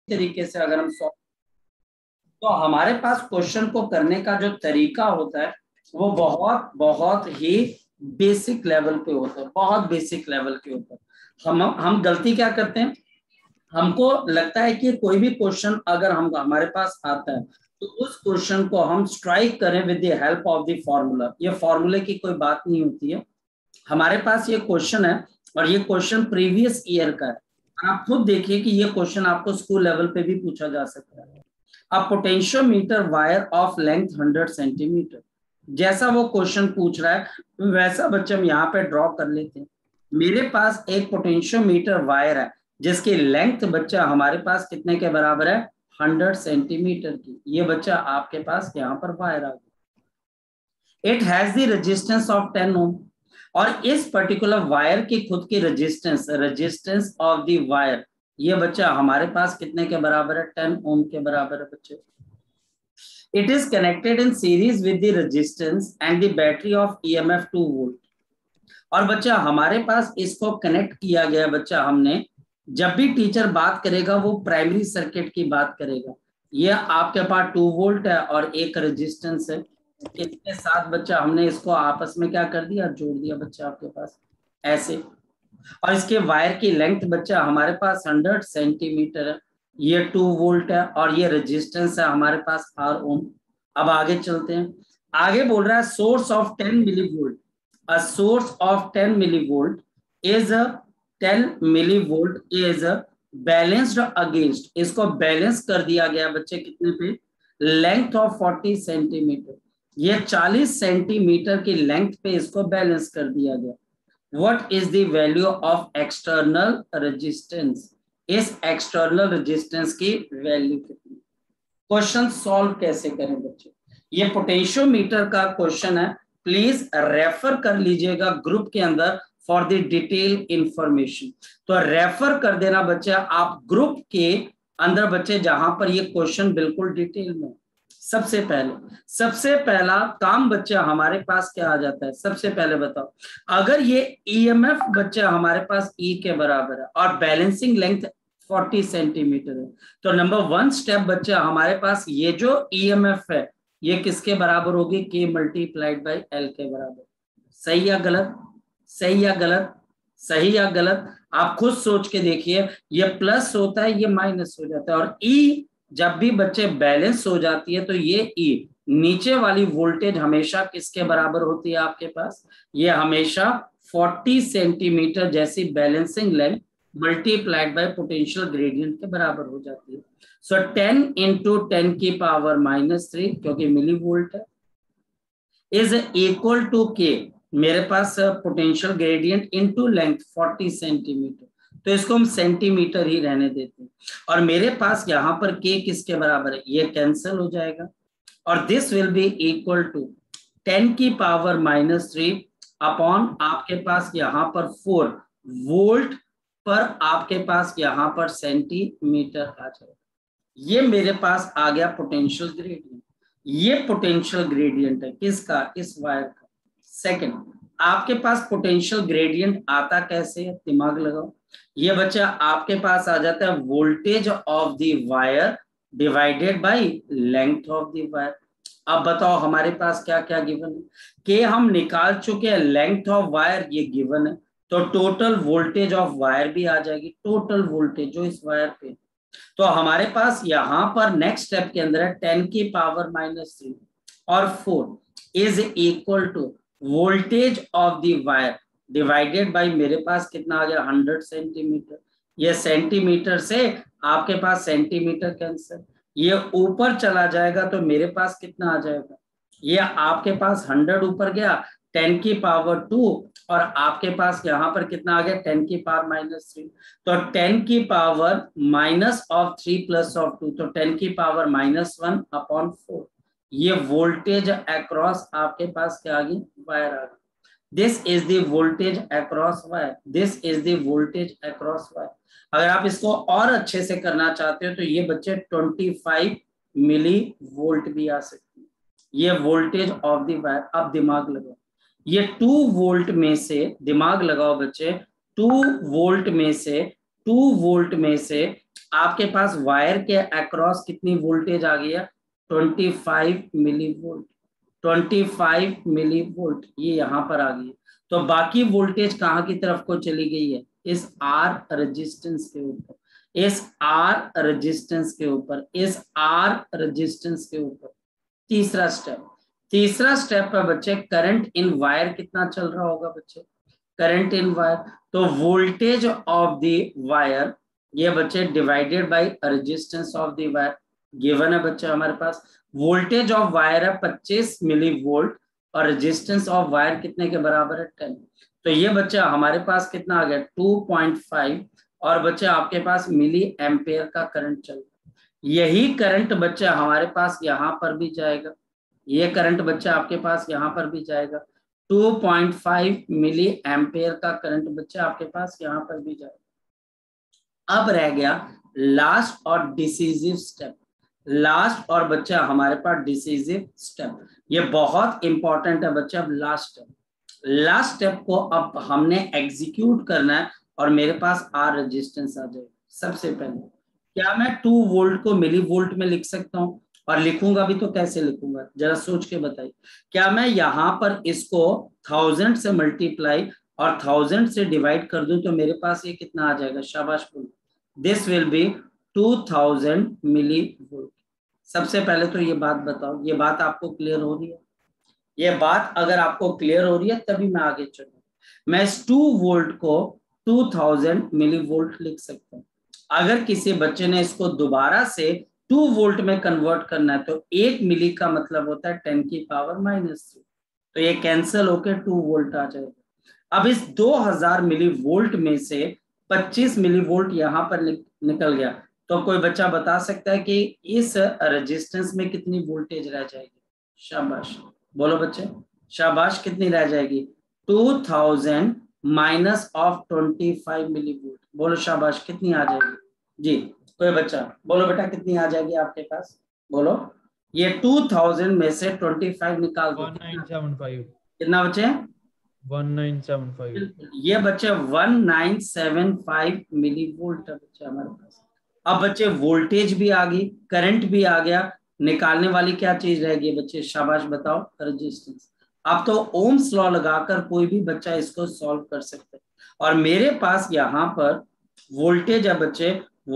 तरीके से अगर हम सॉल्व, तो हमारे पास क्वेश्चन को करने का जो तरीका होता है वो बहुत बहुत ही बेसिक लेवल पे होता है, बहुत बेसिक लेवल के ऊपर। हम गलती क्या करते हैं, हमको लगता है कि कोई भी क्वेश्चन अगर हम हमारे पास आता है तो उस क्वेश्चन को हम स्ट्राइक करें with the help of the formula. ये फॉर्मूले की कोई बात नहीं होती है। हमारे पास ये क्वेश्चन है और ये क्वेश्चन प्रीवियस ईयर का है। आप खुद देखिए कि ये क्वेश्चन आपको स्कूल लेवल पे भी पूछा जा सकता है। अब potentiometer wire of length 100 centimetre, जैसा वो क्वेश्चन पूछ रहा है वैसा बच्चे हम यहाँ पे ड्रॉ कर लेते हैं। मेरे पास एक पोटेंशियोमीटर वायर है जिसकी लेंथ बच्चा हमारे पास कितने के बराबर है, 100 सेंटीमीटर की। ये बच्चा आपके पास यहाँ पर वायर आ गया। It has the resistance of 10 ohm, और इस पर्टिकुलर वायर की खुद की रेजिस्टेंस ऑफ द वायर ये बच्चा हमारे पास कितने के बराबर है, 10 ओम के बराबर है बच्चे। It is connected in series with the resistance and the battery of EMF 2 volt. और बच्चा हमारे पास इसको कनेक्ट किया गया बच्चा, हमने जब भी टीचर बात करेगा वो प्राइमरी सर्किट की बात करेगा। ये आपके पास 2 वोल्ट है और एक रेजिस्टेंस है, इसके साथ बच्चा हमने इसको आपस में क्या कर दिया, जोड़ दिया बच्चा आपके पास ऐसे। और इसके वायर की लेंथ बच्चा हमारे पास 100 सेंटीमीटर है, ये 2 वोल्ट है और ये रेजिस्टेंस है हमारे पास R ओम। अब आगे चलते हैं, आगे बोल रहा है source of 10 millivolt, a source of 10 millivolt is a 10 millivolt is balanced against, इसको बैलेंस कर दिया गया बच्चे कितने पे, लेंथ ऑफ 40 सेंटीमीटर। ये 40 सेंटीमीटर की लेंथ पे इसको बैलेंस कर दिया गया। What is the value of external resistance, इस एक्सटर्नल रेजिस्टेंस की वैल्यू कितनी। क्वेश्चन सॉल्व कैसे करें बच्चे, ये पोटेंशियोमीटर का क्वेश्चन है, प्लीज रेफर कर लीजिएगा ग्रुप के अंदर फॉर द डिटेल इंफॉर्मेशन। तो रेफर कर देना बच्चे आप ग्रुप के अंदर बच्चे जहां पर ये क्वेश्चन बिल्कुल डिटेल में। सबसे पहला काम बच्चा हमारे पास क्या आ जाता है, सबसे पहले बताओ, अगर ये ईएमएफ बच्चा हमारे पास ई के बराबर है और बैलेंसिंग लेंथ 40 सेंटीमीटर है, तो नंबर 1 स्टेप बच्चा हमारे पास ये जो ईएमएफ है ये किसके बराबर होगी, K मल्टीप्लाइड बाई L के बराबर। सही या गलत, सही या गलत, सही या गलत, आप खुद सोच के देखिए। ये प्लस होता है ये माइनस हो जाता है, और E जब भी बच्चे बैलेंस हो जाती है तो ये E नीचे वाली वोल्टेज हमेशा किसके बराबर होती है आपके पास, ये हमेशा 40 सेंटीमीटर जैसी balancing length multiplied by potential gradient के बराबर हो जाती है। सो 10 इंटू 10 की पावर -3 क्योंकि मिली वोल्ट है, इज इक्वल टू के, मेरे पास potential gradient into length 40 centimetre, तो इसको हम सेंटीमीटर ही रहने देते हैं। और मेरे पास यहाँ पर के किसके बराबर है, ये कैंसिल हो जाएगा, और this will be equal to 10 की पावर -3 अपॉन आपके पास यहाँ पर 4 वोल्ट पर आपके पास यहाँ पर सेंटीमीटर आ जाएगा। ये मेरे पास आ गया पोटेंशियल ग्रेडियंट। ये पोटेंशियल ग्रेडियंट है किसका, इस वायर का। सेकंड, आपके पास पोटेंशियल ग्रेडियंट आता कैसे है, दिमाग लगाओ। ये बच्चा आपके पास आ जाता है voltage of the wire divided by length of the wire. अब बताओ हमारे पास क्या क्या गिवन है, कि हम निकाल चुके हैं लेंथ ऑफ वायर ये गिवन है, तो टोटल वोल्टेज ऑफ वायर भी आ जाएगी, टोटल वोल्टेज जो इस वायर पे। तो हमारे पास यहां पर नेक्स्ट स्टेप के अंदर है 10 की पावर -3 और 4 is equal to voltage of the wire divided by मेरे पास कितना आ गया 100 सेंटीमीटर। ये सेंटीमीटर से आपके पास सेंटीमीटर कैंसिल, ये ऊपर चला जाएगा तो मेरे पास कितना आ जाएगा, ये आपके पास 100 ऊपर गया, 10 की पावर 2 और आपके पास यहाँ पर कितना आ गया 10 की पावर -3, तो 10 की power minus of 3 plus of 2, तो 10 की पावर -1 अपॉन 4। ये वोल्टेज अक्रॉस आपके पास क्या आ गई, वायर आ गई। This is the voltage across wire, this is the voltage across wire. अगर आप इसको और अच्छे से करना चाहते हो तो ये बच्चे 25 मिली वोल्ट भी आ सकती है, ये वोल्टेज ऑफ द वायर। अब दिमाग लगाओ, ये 2 वोल्ट में से, दिमाग लगाओ बच्चे, 2 वोल्ट में से आपके पास वायर के अक्रॉस कितनी वोल्टेज आ गई है, 25 मिली वोल्ट, 25 मिली वोल्ट ये यहां पर आ गई है। तो बाकी वोल्टेज कहाँ की तरफ को चली गई है, इस आर रेजिस्टेंस के ऊपर, इस आर रेजिस्टेंस के ऊपर, इस आर रेजिस्टेंस के ऊपर। तीसरा स्टेप पर बच्चे करंट इन वायर कितना चल रहा होगा बच्चे, करंट इन वायर, तो वोल्टेज ऑफ द वायर ये बच्चे divided by resistance of the wire given है बच्चे हमारे पास। वोल्टेज ऑफ वायर है 25 मिली वोल्ट और रेजिस्टेंस ऑफ वायर कितने के बराबर है 10। तो ये बच्चा हमारे पास कितना आ गया 2.5 और बच्चे आपके पास मिली एम्पेयर का करंट चल रहा है। यही करंट बच्चा हमारे पास यहाँ पर भी जाएगा, ये करंट बच्चा आपके पास यहाँ पर भी जाएगा, 2.5 मिली एम्पेयर का करंट बच्चा आपके पास यहाँ पर भी जाएगा। अब रह गया लास्ट और डिसीजिव स्टेप, लास्ट और बच्चा हमारे पास डिसीजिव स्टेप, ये बहुत इंपॉर्टेंट है बच्चा। अब लास्ट स्टेप को अब हमने एग्जीक्यूट करना है और मेरे पास आर रेजिस्टेंस आ जाएगा। सबसे पहले क्या मैं 2 वोल्ट को मिली वोल्ट में लिख सकता हूँ, और लिखूंगा भी तो कैसे लिखूंगा जरा सोच के बताइए। क्या मैं यहाँ पर इसको 1000 से मल्टीप्लाई और 1000 से डिवाइड कर दूं तो मेरे पास ये कितना आ जाएगा, शाबाश बोलो, this will be 2000 millivolt. सबसे पहले तो ये बात बताओ, ये बात आपको क्लियर हो रही है? ये बात अगर आपको क्लियर हो रही है तभी मैं आगे चलूँ। मैं इस 2 वोल्ट को 2000 मिली वोल्ट लिख सकता हूँ। अगर किसी बच्चे ने इसको दोबारा से 2 वोल्ट में कन्वर्ट करना है तो 1 मिली का मतलब होता है 10 की पावर -3, तो ये कैंसिल होकर 2 वोल्ट आ जाएगा। अब इस 2000 मिली वोल्ट में से 25 मिली वोल्ट यहाँ पर निकल गया, तो कोई बच्चा बता सकता है कि इस रेजिस्टेंस में कितनी वोल्टेज रह जाएगी? शाबाश बोलो बच्चे, शाबाश, कितनी रह जाएगी? 2000 माइनस ऑफ 25 मिली वोल्ट, बोलो शाबाश, कितनी आ जाएगी जी? कोई बच्चा बोलो बेटा, कितनी आ जाएगी आपके पास, बोलो। ये 2000 में से 25 निकाल दो, 1975, कितना बचे? 1975। ये बच्चे 1975 मिली वोल्ट है बच्चे हमारे पास। अब बच्चे वोल्टेज भी आ गई, करंट भी आ गया, निकालने वाली क्या चीज रहेगी बच्चे, शाबाश बताओ, रेजिस्टेंस। अब तो ओम्स लॉ लगाकर कोई भी बच्चा इसको सॉल्व कर सकता है। और मेरे पास यहाँ पर वोल्टेज है बच्चे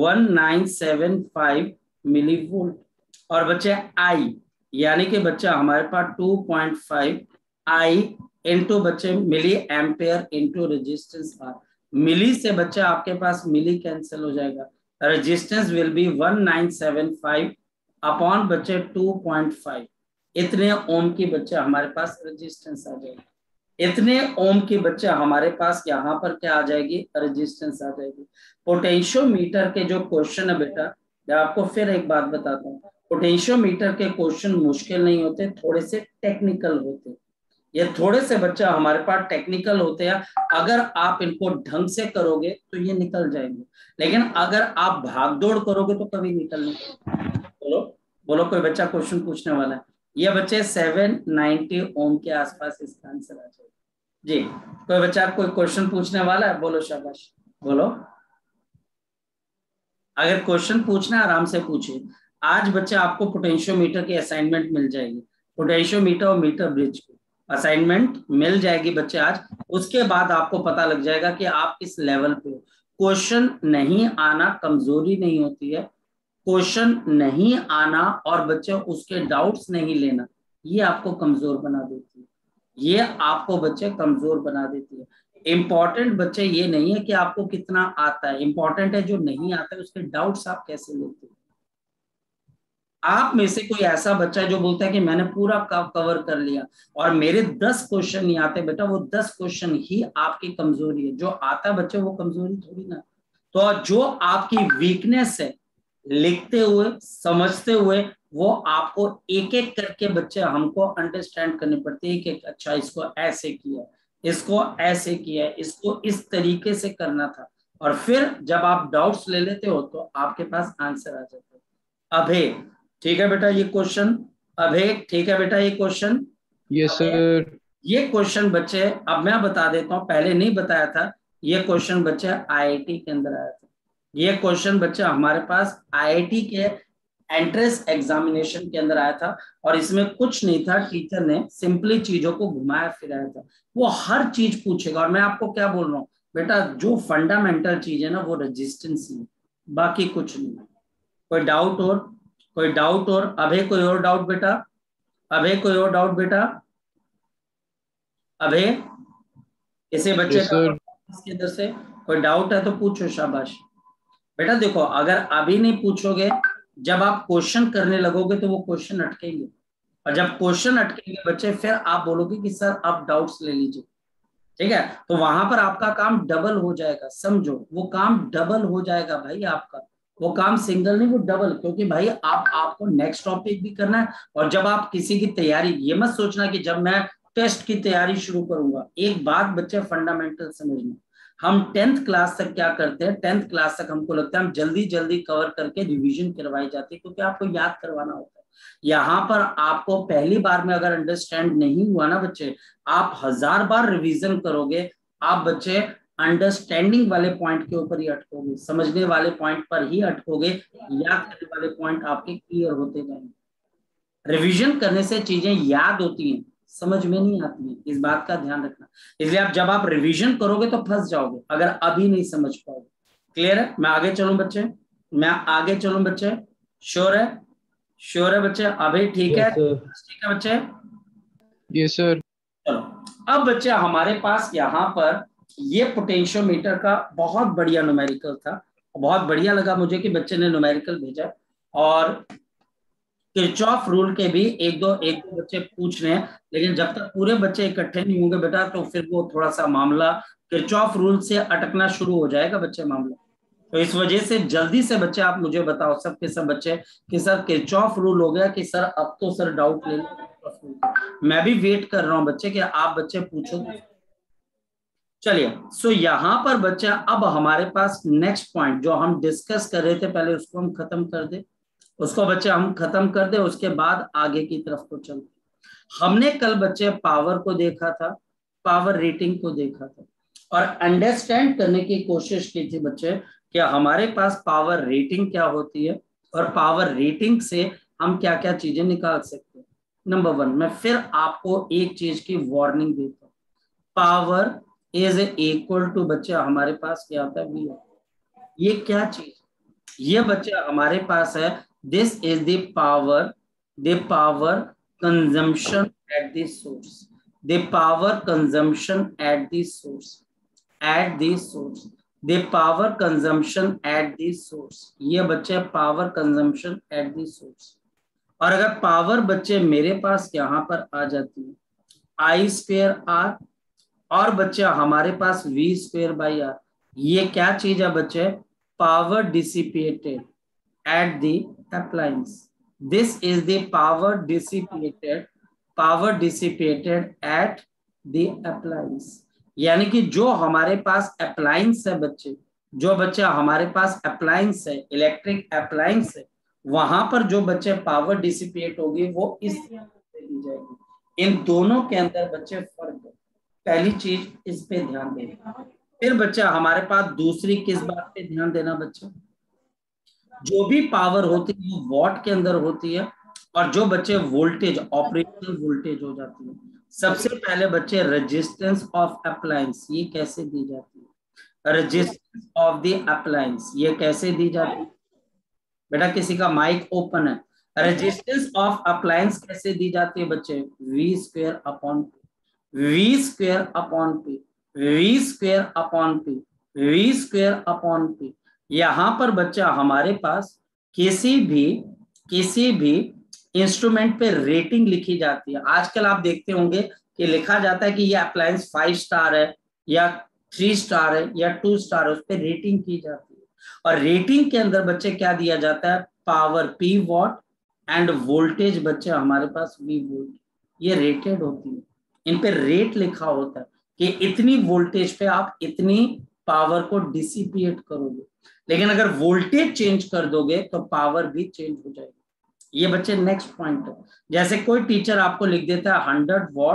1975 मिली वोल्ट, और बच्चे आई यानी कि बच्चा हमारे पास 2.5 आई इंटू बच्चे milliampere into resistance R. मिली से बच्चा आपके पास मिली कैंसिल हो जाएगा, रेजिस्टेंस विल बी 1975 अपॉन बच्चे 2.5, इतने ओम की बच्चे हमारे पास रेजिस्टेंस आ जाएगी। इतने ओम की बच्चे हमारे पास यहाँ पर क्या आ जाएगी, रेजिस्टेंस आ जाएगी। पोटेंशियोमीटर के जो क्वेश्चन है बेटा, मैं आपको फिर एक बात बताता हूँ, पोटेंशियोमीटर के क्वेश्चन मुश्किल नहीं होते, थोड़े से टेक्निकल होते। ये थोड़े से बच्चे हमारे पास टेक्निकल होते हैं, अगर आप इनको ढंग से करोगे तो ये निकल जाएंगे, लेकिन अगर आप भागदौड़ करोगे तो कभी निकल नहीं। बोलो बोलो, कोई बच्चा क्वेश्चन पूछने वाला है? ये बच्चे 790 ओम के आसपास इसका आंसर आ जाएगा जी। कोई बच्चा कोई क्वेश्चन पूछने वाला है? बोलो शाबाश, बोलो। अगर क्वेश्चन पूछना है आराम से पूछिए। आज बच्चे आपको पोटेंशियोमीटर की असाइनमेंट मिल जाएगी, पोटेंशियोमीटर और मीटर ब्रिज की असाइनमेंट मिल जाएगी बच्चे आज। उसके बाद आपको पता लग जाएगा कि आप किस लेवल पे हो। क्वेश्चन नहीं आना कमजोरी नहीं होती है, क्वेश्चन नहीं आना और बच्चे उसके डाउट्स नहीं लेना ये आपको कमजोर बना देती है, ये आपको बच्चे कमजोर बना देती है। इंपॉर्टेंट बच्चे ये नहीं है कि आपको कितना आता है, इंपॉर्टेंट है जो नहीं आता है उसके डाउट्स आप कैसे लेते हो। आप में से कोई ऐसा बच्चा है जो बोलता है कि मैंने पूरा कवर कर लिया और मेरे 10 क्वेश्चन नहीं आते, बेटा वो 10 क्वेश्चन ही आपकी कमजोरी है, जो आता है बच्चे वो कमजोरी थोड़ी ना। तो जो आपकी वीकनेस है लिखते हुए समझते हुए वो आपको एक एक करके बच्चे हमको अंडरस्टैंड करने पड़ते हैं कि अच्छा इसको ऐसे किया, इसको ऐसे किया, इसको इस तरीके से करना था, और फिर जब आप डाउट्स ले लेते हो तो आपके पास आंसर आ जाता है। अभे ठीक है बेटा ये क्वेश्चन, अभे ठीक है बेटा ये क्वेश्चन, यस सर। ये क्वेश्चन बच्चे अब मैं बता देता हूँ, पहले नहीं बताया था। ये क्वेश्चन बच्चे आईआईटी के अंदर आया था, ये क्वेश्चन बच्चे हमारे पास आईआईटी के एंट्रेंस एग्जामिनेशन के अंदर आया था, और इसमें कुछ नहीं था, टीचर ने सिंपली चीजों को घुमाया फिराया था। वो हर चीज पूछेगा, और मैं आपको क्या बोल रहा हूँ बेटा, जो फंडामेंटल चीज है ना वो रेजिस्टेंस ही है, बाकी कुछ नहीं। कोई डाउट और, कोई डाउट और, अभय कोई और डाउट बेटा, अभय कोई और डाउट बेटा, अभय किसी बच्चे यस का सर। इसके अंदर से कोई डाउट है तो पूछो, शाबाश। बेटा देखो, अगर अभी नहीं पूछोगे, जब आप क्वेश्चन करने लगोगे तो वो क्वेश्चन अटकेंगे, और जब क्वेश्चन अटकेंगे बच्चे, फिर आप बोलोगे कि सर आप डाउट्स ले लीजिए, ठीक है, तो वहां पर आपका काम डबल हो जाएगा, समझो, वो काम डबल हो जाएगा भाई आपका, वो काम सिंगल नहीं, वो डबल, क्योंकि भाई आपको नेक्स्ट टॉपिक भी करना है, और जब आप किसी की तैयारी, ये मत सोचना कि जब मैं टेस्ट की तैयारी शुरू करूंगा, एक बात बच्चे फंडामेंटल समझना, हम 10th क्लास तक क्या करते हैं, 10th क्लास तक हमको लगता है हम जल्दी जल्दी कवर करके रिवीजन करवाई जाती है, क्योंकि आपको याद करवाना होता है। यहाँ पर आपको पहली बार में अगर अंडरस्टैंड नहीं हुआ ना बच्चे, आप 1000 बार रिवीजन करोगे, आप बच्चे अंडरस्टैंडिंग वाले पॉइंट के ऊपर ही अटकोगे, समझने वाले पॉइंट पर ही अटकोगे, याद करने वाले पॉइंट आपके क्लियर होते जाएंगे। रिवीजन करने से चीजें याद होती हैं, समझ में नहीं आती हैं, इस बात का ध्यान रखना। इसलिए आप जब आप रिवीजन करोगे तो फंस जाओगे, अगर अभी नहीं समझ पाओगे। क्लियर है? मैं आगे चलूं बच्चे, मैं आगे चलूं बच्चे, श्योर है? श्योर है बच्चे? अभी ठीक है? Yes sir. ठीक है बच्चे? Yes sir. चलो, अब बच्चे हमारे पास यहाँ पर ये पोटेंशियोमीटर का बहुत बढ़िया न्यूमेरिकल था, बहुत बढ़िया लगा मुझे कि बच्चे ने न्यूमेरिकल भेजा, और किरचॉफ रूल के भी एक दो बच्चे पूछ रहे हैं, लेकिन जब तक पूरे बच्चे इकट्ठे नहीं होंगे बेटा, तो फिर वो थोड़ा सा मामला किरचॉफ रूल से अटकना शुरू हो जाएगा बच्चे मामला। तो इस वजह से जल्दी से बच्चे आप मुझे बताओ, सब के सब बच्चे, कि सर किरचॉफ रूल हो गया कि सर अब तो सर डाउट ले लो। मैं भी वेट कर रहा हूँ बच्चे कि आप बच्चे पूछो। चलिए, सो यहाँ पर बच्चे, अब हमारे पास नेक्स्ट पॉइंट जो हम डिस्कस कर रहे थे, पहले उसको हम खत्म कर दे, उसको बच्चे हम खत्म कर दे, उसके बाद आगे की तरफ को चलते। हमने कल बच्चे पावर को देखा था, पावर रेटिंग को देखा था, और अंडरस्टैंड करने की कोशिश की थी बच्चे कि हमारे पास पावर रेटिंग क्या होती है, और पावर रेटिंग से हम क्या क्या चीजें निकाल सकते हैं। नंबर 1, मैं फिर आपको एक चीज की वार्निंग देता हूँ, पावर इज इक्वल टू बच्चे हमारे पास क्या होता है, वी। ये क्या चीज, ये बच्चे हमारे पास है, this is the power consumption at the source, the power consumption at the source, at the source, the power consumption at the source, ये बच्चे power consumption at the source. और अगर पावर बच्चे मेरे पास यहां पर आ जाती है आई स्क्वेयर आर, और बच्चे हमारे पास वी स्क्वेयर बाई आर, ये क्या चीज है बच्चे, power dissipated at the appliance, this is the power dissipated at the appliance। यानी कि जो हमारे पास अप्लायंस है बच्चे, जो बच्चे हमारे पास अप्लायंस है, इलेक्ट्रिक अप्लायंस है, वहां पर जो बच्चे पावर डिसिपेट होगी वो इस दी जाएगी। इन दोनों के अंदर बच्चे फर्क है, पहली चीज इस पे ध्यान देना। फिर बच्चा हमारे पास दूसरी किस बात पे ध्यान देना बच्चे, जो भी पावर होती है वो वॉट के अंदर होती है, और जो बच्चे वोल्टेज, ऑपरेशनल वोल्टेज हो जाती है। सबसे पहले बच्चे रेजिस्टेंस ऑफ अप्लायंस, ये कैसे दी जाती है, रेजिस्टेंस ऑफ द अप्लायंस ये कैसे दी जाती है बेटा, किसी का माइक ओपन है, रेजिस्टेंस ऑफ अप्लायंस कैसे दी जाती है बच्चे, V square upon P, V square upon P, V square upon P, V square upon P. यहां पर बच्चा हमारे पास किसी भी इंस्ट्रूमेंट पे रेटिंग लिखी जाती है। आजकल आप देखते होंगे कि लिखा जाता है कि ये अप्लायंस 5 स्टार है, या 3 स्टार है, या 2 स्टार है, उस पर रेटिंग की जाती है। और रेटिंग के अंदर बच्चे क्या दिया जाता है, power P watt, and voltage बच्चे हमारे पास वी वोल्ट, ये रेटेड होती है, इन पे रेट लिखा होता है कि इतनी वोल्टेज पे आप इतनी पावर को डिसिपिएट करोगे। लेकिन अगर वोल्टेज चेंज कर दोगे तो पावर भी चेंज हो जाएगी। ये बच्चे नेक्स्ट पॉइंट है, जैसे कोई टीचर आपको लिख देता है 100 वॉट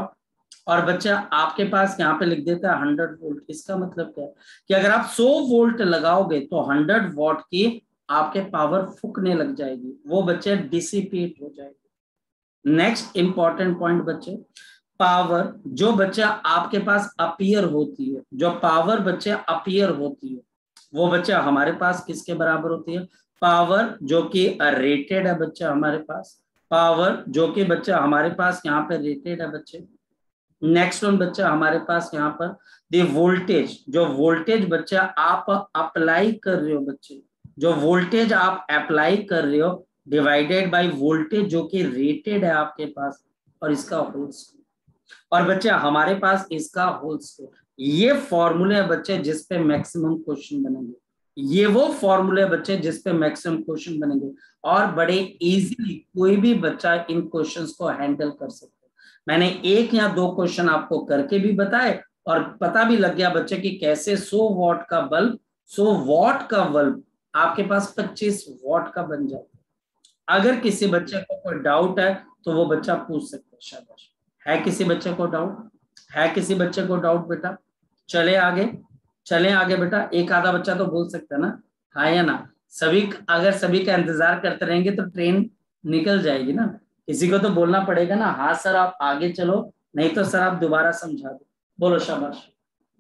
और बच्चा आपके पास यहाँ पे लिख देता है 100 वोल्ट। इसका मतलब क्या है कि अगर आप 100 वोल्ट लगाओगे तो 100 वॉट की आपके पावर फूकने लग जाएगी, वो बच्चे डिसिपेट हो जाएगी। नेक्स्ट इंपॉर्टेंट पॉइंट बच्चे, पावर जो बच्चा आपके पास अपीयर होती है, जो पावर बच्चे अपीयर होती है, वो बच्चा हमारे पास किसके बराबर होती है? पावर जो कि रेटेड है बच्चा हमारे पास, पावर जो कि बच्चा हमारे पास यहाँ पे रेटेड है बच्चे। नेक्स्ट वन बच्चा हमारे पास यहाँ पर द वोल्टेज, जो वोल्टेज बच्चा आप अप्लाई कर रहे हो बच्चे, जो वोल्टेज आप अप्लाई कर रहे हो डिवाइडेड बाय वोल्टेज जो कि रेटेड है आपके पास, और इसका होल स्क्वायर। और बच्चे हमारे पास इसका होल स्क्वायर, ये फॉर्मूले है बच्चे जिस पे मैक्सिमम क्वेश्चन बनेंगे, ये वो फॉर्मूले बच्चे जिस पे मैक्सिमम क्वेश्चन बनेंगे, और बड़े इजीली कोई भी बच्चा इन क्वेश्चंस को हैंडल कर सकता है। मैंने 1 या 2 क्वेश्चन आपको करके भी बताए, और पता भी लग गया बच्चे कि कैसे 100 वॉट का बल्ब, 100 वॉट का बल्ब आपके पास 25 वॉट का बन जाता है। अगर किसी बच्चे को कोई डाउट है तो वो बच्चा पूछ सकता है। शाबाश। है किसी बच्चे को डाउट? है किसी बच्चे को डाउट बेटा? चले आगे, चले आगे बेटा। एक आधा बच्चा तो बोल सकता है ना, हाँ या ना। सभी, अगर सभी का इंतजार करते रहेंगे तो ट्रेन निकल जाएगी ना, किसी को तो बोलना पड़ेगा ना, हाँ सर आप आगे चलो, नहीं तो सर आप दोबारा समझा दो। बोलो शाबाश,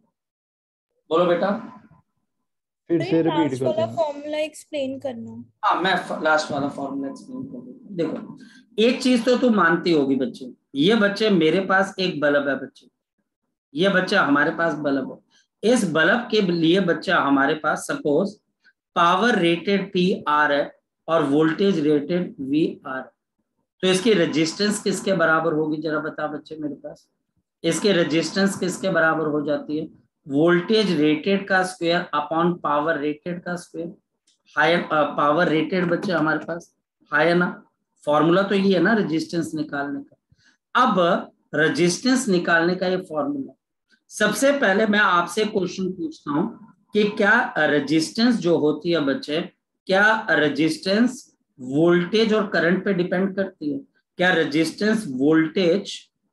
बोलो बेटा। फिर से रिपीट लास्ट कर वाला देना। फॉर्मूला एक्सप्लेन करना। हाँ मैं लास्ट वाला फॉर्मूला एक्सप्लेन कर देता हूँ। देखो, एक चीज तो तू मानती होगी बच्चे, ये बच्चे मेरे पास एक बल्ब है बच्चे, ये बच्चा हमारे पास बल्ब है। इस बल्ब के लिए बच्चा हमारे पास suppose power rated P R है और वोल्टेज रेटेड वी आर, तो इसकी रेजिस्टेंस किसके बराबर होगी जरा बता बच्चे मेरे पास? इसके रेजिस्टेंस किसके बराबर हो जाती है? वोल्टेज रेटेड का स्क्वायर अपॉन पावर रेटेड का स्क्वायर। हायर पावर रेटेड बच्चे हमारे पास हायर ना, फॉर्मूला तो ये है ना रेजिस्टेंस निकालने का। अब रेजिस्टेंस निकालने का ये फॉर्मूला, सबसे पहले मैं आपसे क्वेश्चन पूछता हूं कि क्या रेजिस्टेंस जो होती है बच्चे, क्या रेजिस्टेंस वोल्टेज और करंट पे डिपेंड करती है? क्या रेजिस्टेंस वोल्टेज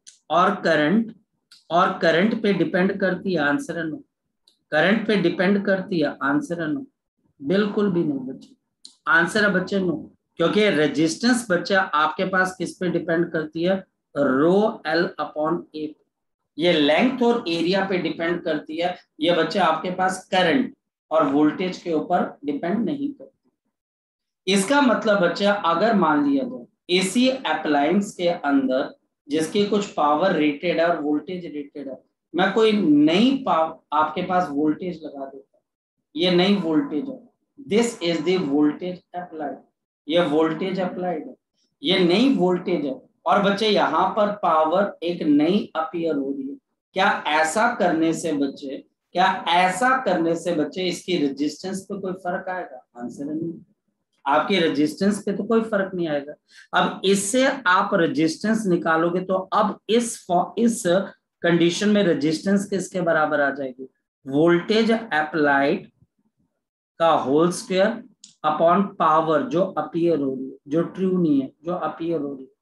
और करंट पे डिपेंड करती है? आंसर है नो। करंट पे डिपेंड करती है? आंसर है नो। बिल्कुल भी नहीं बच्चे, आंसर है बच्चे नो। क्योंकि रेजिस्टेंस बच्चा आपके पास किस पे डिपेंड करती है? रो एल अपॉन ए, ये लेंथ और एरिया पे डिपेंड करती है। ये बच्चे आपके पास करंट और वोल्टेज के ऊपर डिपेंड नहीं करती। इसका मतलब बच्चा अगर मान लिया जाए एसी अप्लायंस के अंदर जिसकी कुछ पावर रेटेड है और वोल्टेज रेटेड है, मैं कोई नई आपके पास वोल्टेज लगा देता, ये नई वोल्टेज है, this is the voltage applied, ये वोल्टेज अप्लाइड है, ये नई वोल्टेज है, और बच्चे यहाँ पर पावर एक नई अपीयर हो रही है। क्या ऐसा करने से बच्चे, क्या ऐसा करने से बच्चे इसकी रेजिस्टेंस पे कोई फर्क आएगा? आंसर है नहीं, आपकी रेजिस्टेंस पे तो कोई फर्क नहीं आएगा। अब इससे आप रेजिस्टेंस निकालोगे तो अब इस कंडीशन में रेजिस्टेंस किसके बराबर आ जाएगी? वोल्टेज अप्लाइड का होल स्क्वायर अपॉन पावर जो अपीयर हो रही है, जो ट्रू नहीं है, जो अपीयर हो रही है।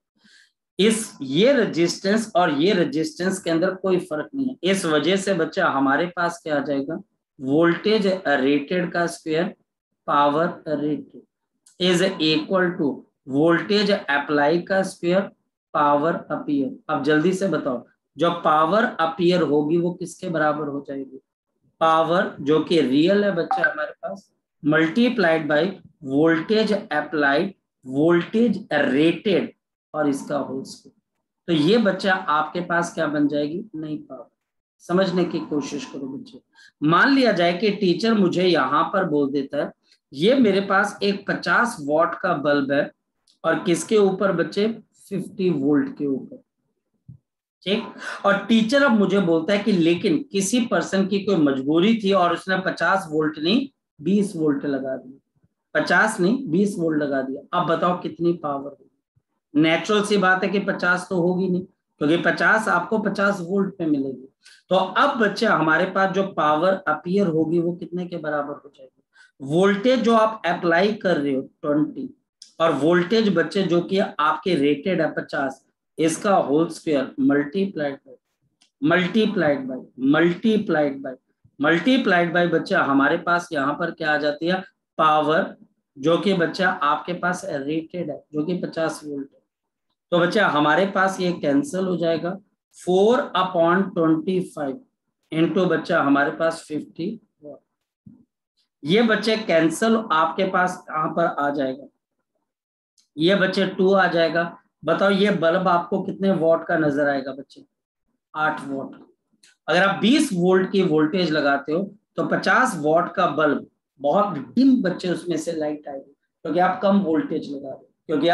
ये रेजिस्टेंस और ये रेजिस्टेंस के अंदर कोई फर्क नहीं है। इस वजह से बच्चा हमारे पास क्या आ जाएगा? वोल्टेज रेटेड का square power rated is equal to voltage apply का स्क्वायर पावर अपीयर। अब जल्दी से बताओ, जो पावर अपीयर होगी वो किसके बराबर हो जाएगी? पावर जो कि रियल है बच्चा हमारे पास multiplied by voltage applied, voltage rated और इसका होल स्क्वायर। तो ये बच्चा आपके पास क्या बन जाएगी? नई पावर। समझने की कोशिश करो बच्चे। मान लिया जाए कि टीचर मुझे यहाँ पर बोल देता है ये मेरे पास एक 50 वॉट का बल्ब है और किसके ऊपर बच्चे? 50 वोल्ट के ऊपर, ठीक। और टीचर अब मुझे बोलता है कि लेकिन किसी पर्सन की कोई मजबूरी थी और उसने 50 वोल्ट नहीं 20 वोल्ट लगा दिया, 50 नहीं 20 वोल्ट लगा दिया। अब बताओ कितनी पावर होगी? नेचुरल सी बात है कि 50 तो होगी नहीं, क्योंकि 50 आपको 50 वोल्ट पे मिलेगी। तो अब बच्चे हमारे पास जो पावर अपीयर होगी वो कितने के बराबर हो जाएगी? वोल्टेज जो आप अप्लाई कर रहे हो 20 और वोल्टेज बच्चे जो कि आपके रेटेड है 50, इसका whole square multiplied multiplied by बच्चा हमारे पास यहाँ पर क्या आ जाती है, पावर, जो कि बच्चा आपके पास रेटेड है, जो कि 50 वोल्ट है। तो बच्चा हमारे पास ये कैंसिल हो जाएगा, 4/25 इंटू बच्चा हमारे पास 50 वॉट। ये बच्चे कैंसिल आपके पास कहां पर आ जाएगा, ये बच्चे 2 आ जाएगा। बताओ ये बल्ब आपको कितने वॉट का नजर आएगा बच्चे, 8 वॉट। अगर आप 20 वोल्ट की वोल्टेज लगाते हो तो 50 वॉट का बल्ब बहुत डिम बच्चे उसमें से लाइट आएगी, क्योंकि आप कम वोल्टेज लगा रहे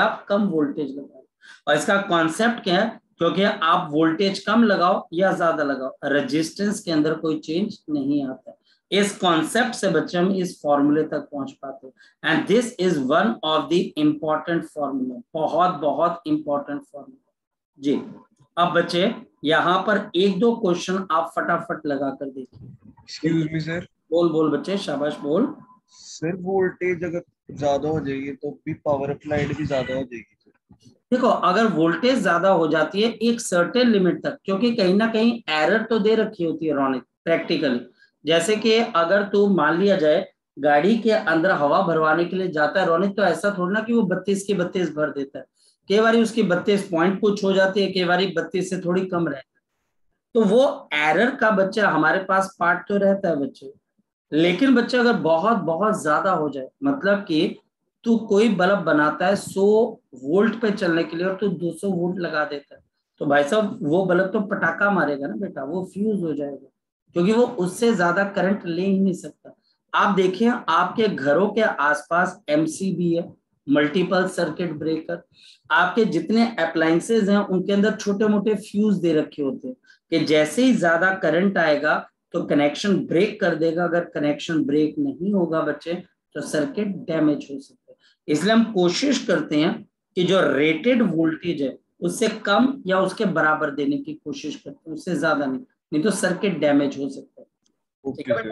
हो, और इसका कॉन्सेप्ट क्या है, क्योंकि आप वोल्टेज कम लगाओ या ज्यादा लगाओ, रेजिस्टेंस के अंदर कोई चेंज नहीं आता है। इस कॉन्सेप्ट से बच्चे हम इस फॉर्मूले तक पहुंच पाते हैं, and this is one of the important formula, बहुत बहुत इंपॉर्टेंट फॉर्मूला जी। अब बच्चे यहाँ पर एक दो क्वेश्चन आप फटाफट लगा कर देखिए। Excuse me sir. बोल बच्चे, शाबाश बोल। सर वोल्टेज अगर ज्यादा हो जाएगी तो भी पावर अप्लाइड भी ज्यादा हो जाएगी सर। देखो अगर वोल्टेज ज्यादा हो जाती है एक सर्टेन लिमिट तक, क्योंकि कहीं ना कहीं एरर तो दे रखी होती है रौनक प्रैक्टिकली। जैसे कि अगर तू मान लिया जाए गाड़ी के अंदर हवा भरवाने के लिए जाता है रौनक, तो ऐसा थोड़ा ना कि वो 32 की 32 भर देता है, कई बार उसकी 32 पॉइंट कुछ हो जाती है, कई बार 32 से थोड़ी कम रहती है। तो वो एरर का बच्चा हमारे पास पार्ट तो रहता है बच्चे। लेकिन बच्चे अगर बहुत बहुत ज्यादा हो जाए, मतलब कि तू कोई बल्ब बनाता है 100 वोल्ट पे चलने के लिए और तू 200 वोल्ट लगा देता है, तो भाई साहब वो बल्ब तो पटाखा मारेगा ना बेटा, वो फ्यूज हो जाएगा, क्योंकि वो उससे ज्यादा करंट ले ही नहीं सकता। आप देखिए आपके घरों के आसपास एमसीबी है, मल्टीपल सर्किट ब्रेकर, आपके जितने अप्लायंसेज हैं उनके अंदर छोटे मोटे फ्यूज दे रखे होते हैं कि जैसे ही ज्यादा करंट आएगा तो कनेक्शन ब्रेक कर देगा, अगर कनेक्शन ब्रेक नहीं होगा बच्चे तो सर्किट डैमेज हो सकता है। इसलिए हम कोशिश करते हैं कि जो रेटेड वोल्टेज है उससे कम या उसके बराबर देने की कोशिश करते हैं, उससे ज्यादा नहीं तो सर्किट डैमेज हो सकता है। Okay sir,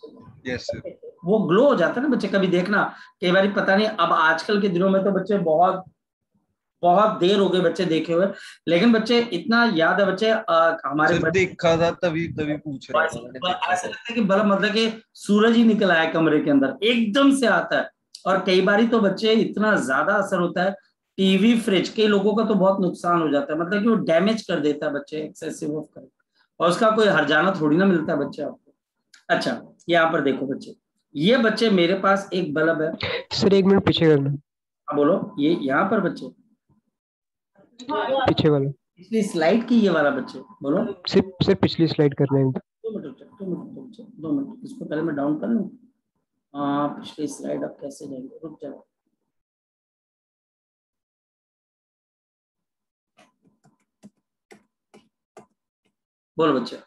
yes sir. वो ग्लो हो जाता है ना बच्चे, कभी देखना कई बार, पता नहीं अब आजकल के दिनों में तो बच्चे बहुत बहुत देर हो गए बच्चे देखे हुए, लेकिन बच्चे इतना याद है बच्चे हमारे सर देखा था तभी तभी पूछ रहा था, मैंने देखा ऐसा था। लगता है कि बल्ब मतलब कि सूरज ही निकल आया कमरे के अंदर, एकदम से आता है। और कई बार तो बच्चे इतना ज्यादा असर होता है, टीवी फ्रिज के लोगों का तो बहुत नुकसान हो जाता है, मतलब कि वो डैमेज कर देता है बच्चे एक्सेसिव ऑफ कर, और उसका कोई हर्जाना थोड़ी ना मिलता है बच्चे आपको। अच्छा यहाँ पर देखो बच्चे, ये बच्चे मेरे पास एक बल्ब है। सर 1 मिनट पीछे करना, बोलो, ये यहाँ पर बच्चे पीछे वाला, पिछली स्लाइड की ये वाला बच्चे बोलो। सिर्फ पिछली स्लाइड करना है। 2 मिनट 2 मिनट इसको पहले मैं डाउन कर लूँ। पिछली स्लाइड अब कैसे जाएंगे, रुक जाओ। बोल बच्चे।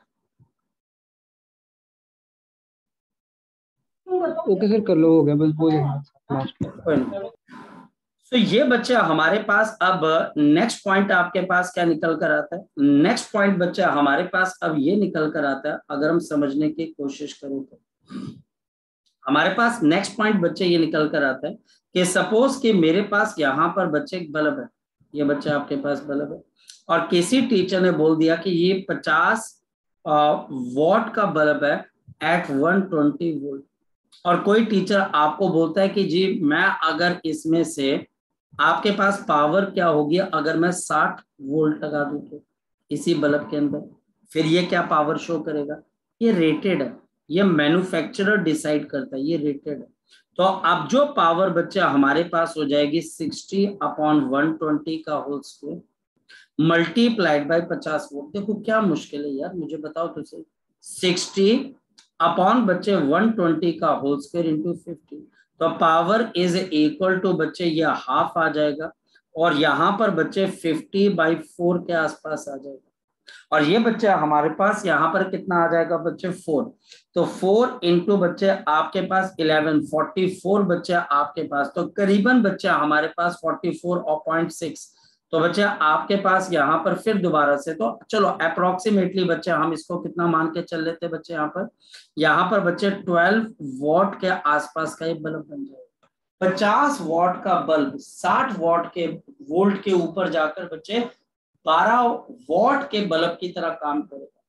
ओके सर कर लो, हो गया बस वो लास्ट। तो ये बच्चा हमारे पास अब नेक्स्ट पॉइंट आपके पास क्या निकल कर आता है, नेक्स्ट पॉइंट बच्चा हमारे पास अब ये निकल कर आता है, अगर हम समझने की कोशिश करें तो हमारे पास नेक्स्ट पॉइंट बच्चे ये निकल कर आता है कि सपोज कि मेरे पास यहाँ पर बच्चे एक बल्ब है, ये बच्चा आपके पास बल्ब है, और किसी टीचर ने बोल दिया कि ये 50 वॉट का बल्ब है एट 120 वोल्ट, और कोई टीचर आपको बोलता है कि जी मैं अगर इसमें से आपके पास पावर क्या होगी अगर मैं 60 वोल्ट लगा दूं तो इसी बल्ब के अंदर, फिर ये क्या पावर शो करेगा, ये रेटेड है, ये मैन्युफैक्चरर डिसाइड करता है, ये रेटेड है। तो अब जो पावर बच्चा हमारे पास हो जाएगी 60/120 का whole square multiplied by 50 volt. देखो क्या मुश्किल है यार, मुझे बताओ तो सही, 60 बच्चे 120 का होल स्क्वायर इंटू 50, तो पावर इज इक्वल टू बच्चे ये हाफ आ जाएगा, और यहाँ पर बच्चे 50/4 के आसपास आ जाएगा, और ये बच्चा हमारे पास यहाँ पर कितना आ जाएगा बच्चे 4, तो 4 इंटू बच्चे आपके पास 11, 44 बच्चे आपके पास, तो करीबन बच्चा हमारे पास 44.6। तो बच्चे आपके पास यहाँ पर फिर दोबारा से, तो चलो अप्रोक्सीमेटली बच्चे हम इसको कितना मान के चल लेते हैं बच्चे, यहाँ पर बच्चे 12 वॉट के आसपास का एक बल्ब बन जाएगा। 50 वॉट का बल्ब 60 वॉट के वोल्ट के ऊपर जाकर बच्चे 12 वॉट के बल्ब की तरह काम करेगा।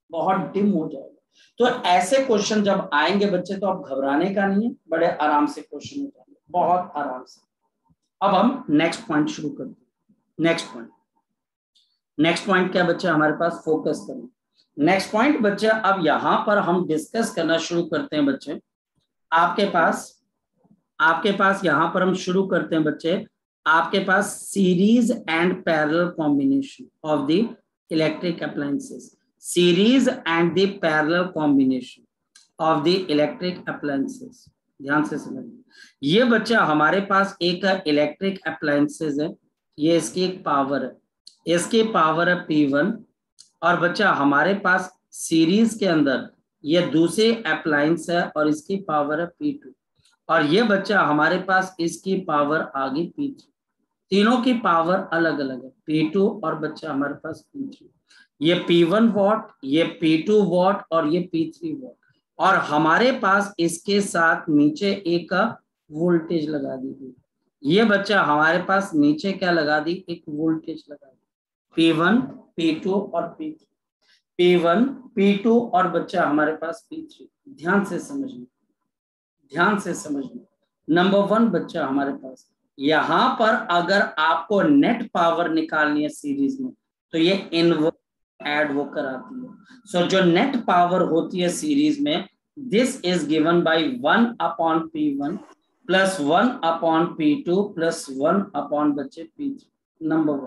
बहुत डिम हो जाएगा। तो ऐसे क्वेश्चन जब आएंगे बच्चे तो अब घबराने का नहीं है, बड़े आराम से क्वेश्चन हो जाएंगे, बहुत आराम से। अब हम नेक्स्ट पॉइंट शुरू करते हैं। नेक्स्ट पॉइंट क्या बच्चे हमारे पास, फोकस करें। नेक्स्ट पॉइंट बच्चे अब यहां पर हम डिस्कस करना शुरू करते हैं बच्चे। आपके पास यहां पर हम शुरू करते हैं बच्चे, आपके पास series and parallel combination of the electric appliances, series and the parallel combination of the electric appliances. ध्यान से समझिए, ये बच्चा हमारे पास एक इलेक्ट्रिक अप्लायंसेस है, ये इसकी एक पावर है, इसकी पावर है P1, और बच्चा हमारे पास सीरीज के अंदर ये दूसरे अप्लायंस है और इसकी पावर है P2, और ये बच्चा हमारे पास इसकी पावर आ गई P3। तीनों की पावर अलग अलग है, P2 और बच्चा हमारे पास P3। ये P1 वॉट, ये P2 वॉट और ये P3 वॉट, और हमारे पास इसके साथ नीचे एक वोल्टेज लगा दी गई। ये बच्चा हमारे पास नीचे क्या लगा दी, एक वोल्टेज लगा दी, P1 P2 और P3, P1 P2 और बच्चा हमारे पास P3। ध्यान से समझना, ध्यान से समझना। नंबर 1 बच्चा हमारे पास यहां पर अगर आपको नेट पावर निकालनी है सीरीज में तो ये इनवर्स ऐड होकर आती है। सो जो नेट पावर होती है सीरीज में, this is given by 1/P1 plus 1/P2 plus 1/ बच्चे P3।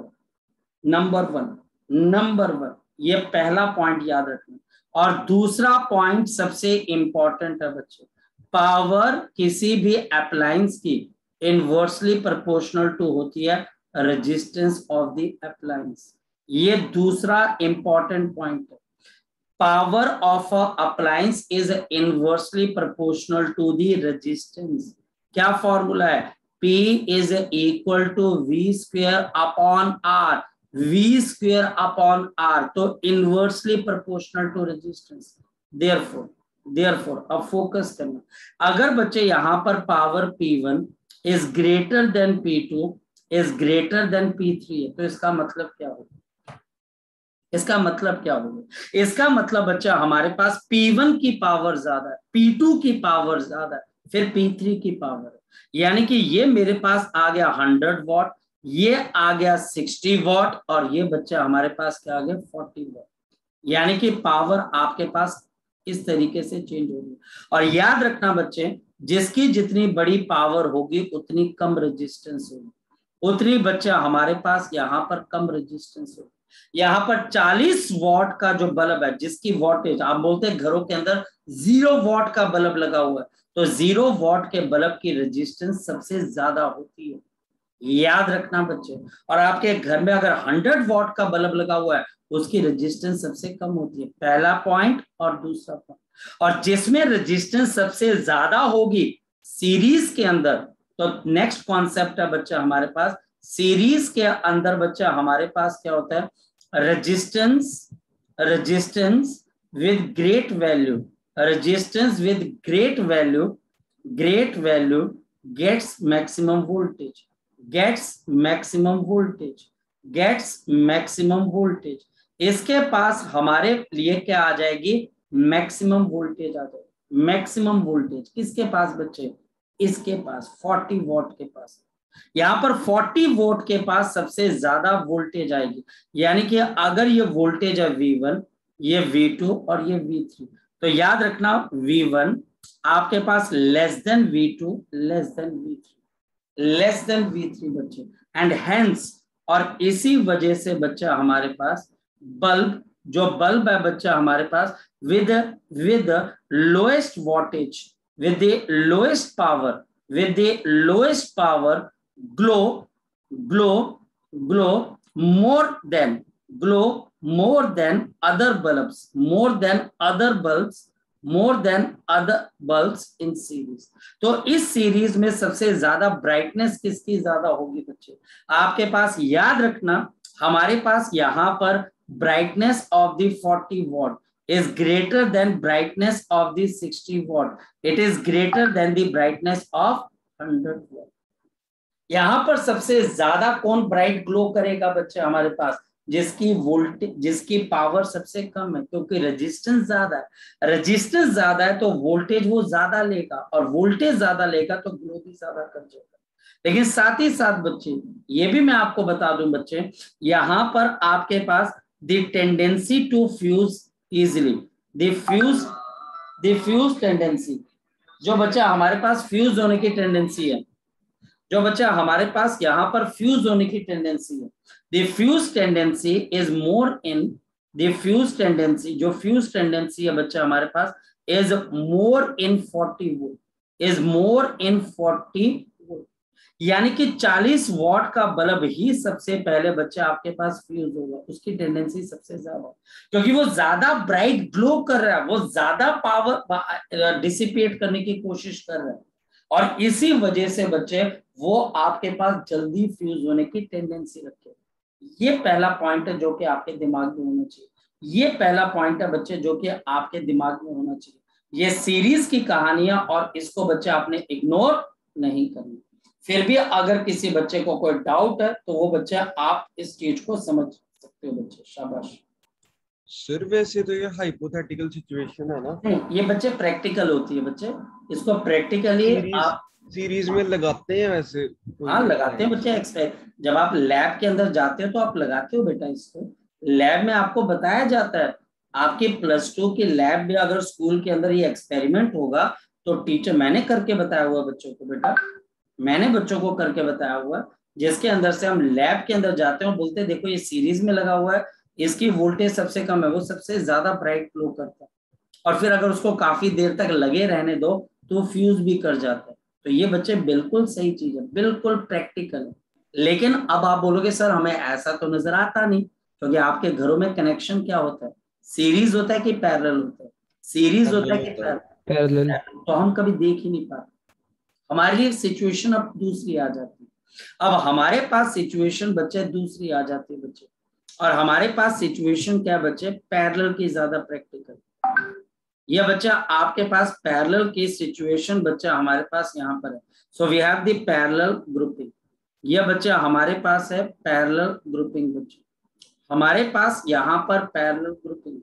नंबर वन ये पहला पॉइंट याद रखना। और दूसरा पॉइंट सबसे इंपॉर्टेंट है बच्चे, पावर किसी भी अप्लायंस की इनवर्सली प्रोपोर्शनल टू होती है रेजिस्टेंस ऑफ द अप्लायंस। ये दूसरा इंपॉर्टेंट पॉइंट है, power of a appliance is inversely proportional to the resistance. क्या फॉर्मूला है, P is equal to V² upon R, तो inversely proportional to resistance. Therefore अब focus करना, अगर बच्चे यहां पर power P1 is greater than P2 is greater than P3 है, तो इसका मतलब क्या होगा, इसका मतलब क्या होगा, इसका मतलब बच्चा हमारे पास P1 की पावर ज्यादा है, P2 की पावर ज्यादा है, फिर P3 की पावर है। यानी कि ये मेरे पास आ गया 100 वॉट, ये आ गया 60 वॉट, और ये बच्चा हमारे पास क्या आ गया 40 वॉट। यानी कि पावर आपके पास इस तरीके से चेंज होगी। और याद रखना बच्चे, जिसकी जितनी बड़ी पावर होगी उतनी कम रेजिस्टेंस होगी, उतनी बच्चा हमारे पास यहाँ पर कम रेजिस्टेंस होगी। यहाँ पर 40 वॉट का जो बल्ब है, जिसकी वॉटेज आप बोलते हैं घरों के अंदर 0 वॉट का बल्ब लगा हुआ है, तो 0 वॉट के बल्ब की रेजिस्टेंस सबसे ज्यादा होती है, याद रखना बच्चे। और आपके घर में अगर 100 वॉट का बल्ब लगा हुआ है उसकी रेजिस्टेंस सबसे कम होती है, पहला पॉइंट। और दूसरा पॉइंट, और जिसमें रेजिस्टेंस सबसे ज्यादा होगी सीरीज के अंदर, तो नेक्स्ट कॉन्सेप्ट है बच्चा हमारे पास, सीरीज के अंदर बच्चा हमारे पास क्या होता है, resistance with great value, resistance with great value gets maximum voltage, इसके पास हमारे लिए क्या आ जाएगी, मैक्सिमम वोल्टेज आ जाएगी। मैक्सिमम वोल्टेज किसके पास बच्चे, इसके पास 40 वॉट के पास। यहाँ पर 40 वोल्ट के पास सबसे ज्यादा वोल्टेज आएगी, यानी कि अगर ये वोल्टेज है V1, ये V2 और ये V3, तो याद रखना V1 आपके पास less than V2 less than V3 बच्चे, एंड हेंस, और इसी वजह से बच्चा हमारे पास बल्ब है बच्चा हमारे पास with lowest wattage, with the lowest power glow more than other bulbs in series। तो इस सीरीज में सबसे ज्यादा ब्राइटनेस किसकी ज्यादा होगी बच्चे, आपके पास याद रखना हमारे पास यहाँ पर brightness of the 40 watt is greater than brightness of the 60 watt. It is greater than the brightness of 100 watt. यहाँ पर सबसे ज्यादा कौन ब्राइट ग्लो करेगा बच्चे हमारे पास, जिसकी वोल्टेज, जिसकी पावर सबसे कम है, क्योंकि रेजिस्टेंस ज्यादा है। रेजिस्टेंस ज्यादा है तो वोल्टेज वो ज्यादा लेगा, और वोल्टेज ज्यादा लेगा तो ग्लो भी ज्यादा कर जाएगा। लेकिन साथ ही साथ बच्चे ये भी मैं आपको बता दूं बच्चे, यहां पर आपके पास the tendency to fuse easily, the fuse tendency, जो बच्चा हमारे पास फ्यूज होने की टेंडेंसी है, जो बच्चा हमारे पास यहाँ पर फ्यूज होने की टेंडेंसी है, diffuse tendency is more in diffuse tendency, जो फ्यूज टेंडेंसी है बच्चा हमारे पास is more in 40 volt, is more in 40 volt, यानी कि 40 वॉट का बल्ब ही सबसे पहले बच्चा आपके पास फ्यूज होगा, उसकी टेंडेंसी सबसे ज्यादा, क्योंकि वो ज्यादा ब्राइट ग्लो कर रहा है, वो ज्यादा पावर डिसिपेट करने की कोशिश कर रहा है, और इसी वजह से बच्चे वो आपके पास जल्दी फ्यूज होने की टेंडेंसी रखे। ये पहला पॉइंट है जो कि आपके दिमाग में होना चाहिए, ये पहला पॉइंट है बच्चे जो कि आपके दिमाग में होना चाहिए। ये सीरीज की कहानियां, और इसको बच्चे आपने इग्नोर नहीं करना। फिर भी अगर किसी बच्चे को कोई डाउट है तो वो बच्चा आप इस चीज को समझ सकते हो बच्चे, शाबाश। सर वैसे तो ये हाइपोथेटिकल सिचुएशन है ना? ये बच्चे प्रैक्टिकल होती है बच्चे, इसको प्रैक्टिकली आप सीरीज में लगाते हैं वैसे? हाँ लगाते हैं बच्चे, एक्सपेरिमेंट जब आप लैब के अंदर जाते हो तो आप लगाते हो बेटा, इसको लैब में आपको बताया जाता है। आपके +2 की लैब में अगर स्कूल के अंदर ये एक्सपेरिमेंट होगा तो टीचर, मैंने करके बताया हुआ बच्चों को बेटा, मैंने बच्चों को करके बताया हुआ, जिसके अंदर से हम लैब के अंदर जाते हैं, बोलते हैं देखो ये सीरीज में लगा हुआ है, इसकी वोल्टेज सबसे कम है, वो सबसे ज्यादा ब्राइट ग्लो करता है, और फिर अगर उसको काफी देर तक लगे रहने दो तो फ्यूज भी कर जाता है। तो ये बच्चे बिल्कुल सही चीज है, बिल्कुल प्रैक्टिकल है। लेकिन अब आप बोलोगे सर हमें ऐसा तो नजर आता नहीं, क्योंकि आपके घरों में कनेक्शन क्या होता है, सीरीज होता है कि पैरेलल होता है, सीरीज होता है कि पैरेलल, तो हम कभी देख ही नहीं पाते। हमारे लिए सिचुएशन अब दूसरी आ जाती है, अब हमारे पास सिचुएशन बच्चे दूसरी आ जाती है बच्चे, और हमारे पास सिचुएशन क्या बच्चे, पैरेलल की ज्यादा प्रैक्टिकल। यह बच्चा आपके पास पैरेलल की सिचुएशन बच्चा हमारे पास यहाँ पर है। So we have the parallel grouping, यह बच्चा हमारे पास है पैरेलल ग्रुपिंग बच्चे, हमारे पास यहाँ पर पैरेलल ग्रुपिंग।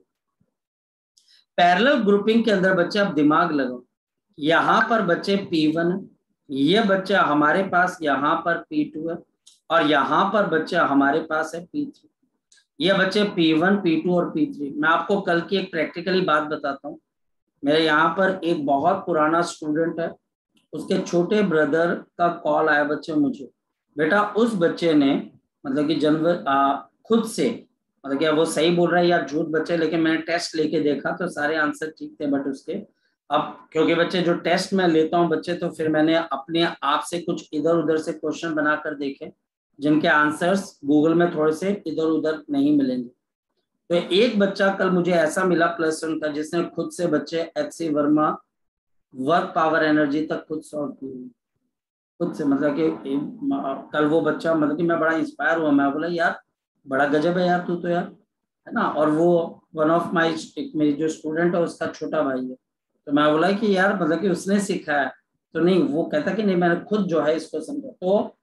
पैरेलल ग्रुपिंग के अंदर बच्चे आप दिमाग लगाओ, यहाँ पर बच्चे P1 है, ये बच्चा हमारे पास यहाँ पर P2 है, और यहाँ पर बच्चा हमारे पास है P3। ये बच्चे P1, P2 और P3। मैं आपको कल की एक प्रैक्टिकली बात बताता हूँ। मेरे यहाँ पर एक बहुत पुराना स्टूडेंट है, उसके छोटे ब्रदर का कॉल आया बच्चे मुझे, बेटा उस बच्चे ने मतलब कि खुद से, मतलब कि वो सही बोल रहा है या झूठ बच्चे, लेकिन मैंने टेस्ट लेके देखा तो सारे आंसर ठीक थे, बट उसके अब क्योंकि बच्चे जो टेस्ट मैं लेता हूँ बच्चे, तो फिर मैंने अपने आप से कुछ इधर उधर से क्वेश्चन बनाकर देखे जिनके आंसर्स गूगल में थोड़े से इधर उधर नहीं मिलेंगे। तो एक बच्चा कल मुझे ऐसा मिला +1 का, जिसने खुद से बच्चे HC Verma work power energy तक खुद सॉल्व की, खुद से, मतलब कि कल वो बच्चा, मतलब कि मैं बड़ा इंस्पायर हुआ, मैं बोला यार बड़ा गजब है यार तू तो यार, है ना। और वो वन ऑफ माई, मेरी जो स्टूडेंट है उसका छोटा भाई है, तो मैं बोला कि यार मतलब कि उसने सीखा है, तो नहीं वो कहता कि नहीं मैंने खुद जो है इसको समझा। तो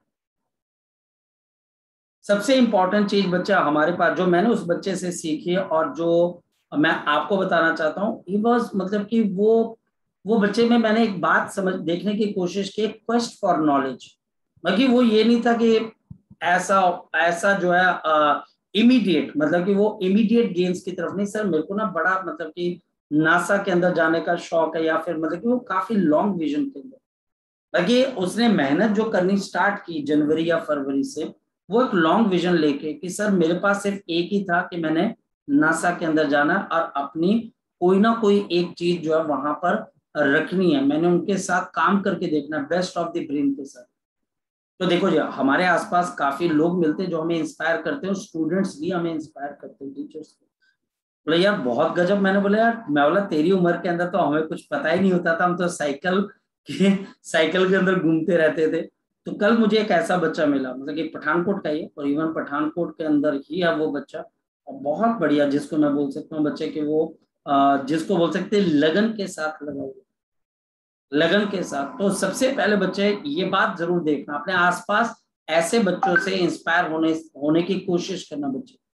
सबसे इंपॉर्टेंट चीज बच्चा हमारे पास जो मैंने उस बच्चे से सीखी, और जो मैं आपको बताना चाहता हूँ, ही वाज, मतलब कि वो बच्चे में मैंने एक बात समझ देखने की कोशिश की, क्वेस्ट फॉर नॉलेज। बाकी वो ये नहीं था कि ऐसा ऐसा जो है इमीडिएट, मतलब कि वो इमीडिएट गेम्स की तरफ नहीं, सर मेरे को ना बड़ा मतलब कि नासा के अंदर जाने का शौक है, या फिर मतलब कि वो काफी लॉन्ग विजन के अंदर, बाकी उसने मेहनत जो करनी स्टार्ट की जनवरी या फरवरी से, वो एक लॉन्ग विजन लेके कि सर मेरे पास सिर्फ एक ही था कि मैंने नासा के अंदर जाना और अपनी कोई ना कोई एक चीज जो है वहां पर रखनी है, मैंने उनके साथ काम करके देखना, बेस्ट ऑफ द ब्रेन के साथ। तो देखो जी हमारे आसपास काफी लोग मिलते हैं जो हमें इंस्पायर करते हैं, स्टूडेंट्स भी हमें इंस्पायर करते हैं, टीचर्स को। बोले यार बहुत गजब, मैंने बोला यार, मैं बोला तेरी उम्र के अंदर तो हमें कुछ पता ही नहीं होता था, हम तो साइकिल के अंदर घूमते रहते थे। तो कल मुझे एक ऐसा बच्चा मिला, मतलब कि पठानकोट का ही, और इवन पठानकोट के अंदर ही है वो बच्चा, और बहुत बढ़िया, जिसको मैं बोल सकता हूँ बच्चे के वो जिसको बोल सकते हैं लगन के साथ लगा हुआ, लगन के साथ। तो सबसे पहले बच्चे ये बात जरूर देखना, अपने आसपास ऐसे बच्चों से इंस्पायर होने की कोशिश करना बच्चे,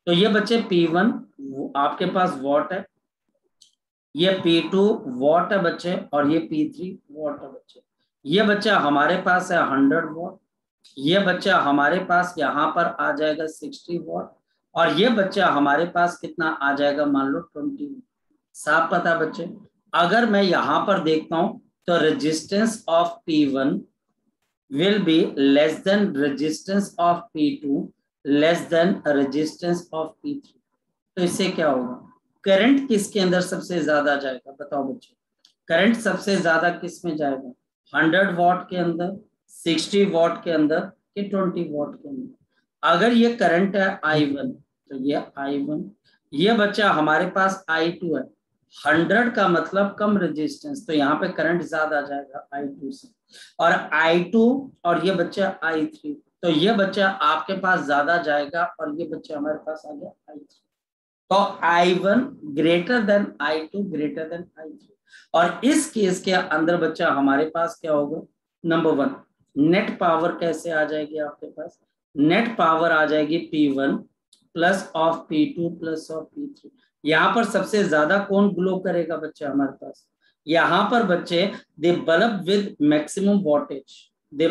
तो ये बच्चे P1 आपके पास वॉट है, ये P2 वॉट है बच्चे, और ये P3 वॉट है बच्चे। ये बच्चा हमारे पास है 100 वॉट, ये बच्चा हमारे पास यहाँ पर आ जाएगा 60 वॉट, और ये बच्चा हमारे पास कितना आ जाएगा, मान लो 20। साफ पता बच्चे। अगर मैं यहाँ पर देखता हूँ तो resistance of P1 will be less than resistance of P2 less than resistance of P3। तो इससे क्या होगा, करंट किसके अंदर सबसे ज्यादा जाएगा, बताओ बच्चों। करंट सबसे ज्यादा किस में जाएगा, 100 वॉट के अंदर, 60 वॉट के अंदर, कि 20 वॉट के अंदर। अगर ये करंट है I1 तो ये I1, ये बच्चा हमारे पास I2 है, 100 का मतलब कम रेजिस्टेंस, तो यहाँ पे करंट ज्यादा जाएगा I2 से, और I2 और ये बच्चा I3, तो ये बच्चा आपके पास ज्यादा जाएगा, और ये बच्चा हमारे पास आ गया I3। तो I1 greater than I2 greater than I3, और इस केस के अंदर बच्चा हमारे पास क्या होगा, नंबर 1 नेट पावर कैसे आ जाएगी आपके पास, नेट पावर आ जाएगी P1 plus of P2 plus of P3। यहाँ पर सबसे ज्यादा कौन ग्लो करेगा बच्चा हमारे पास, यहाँ पर बच्चे the bulb with maximum voltage, the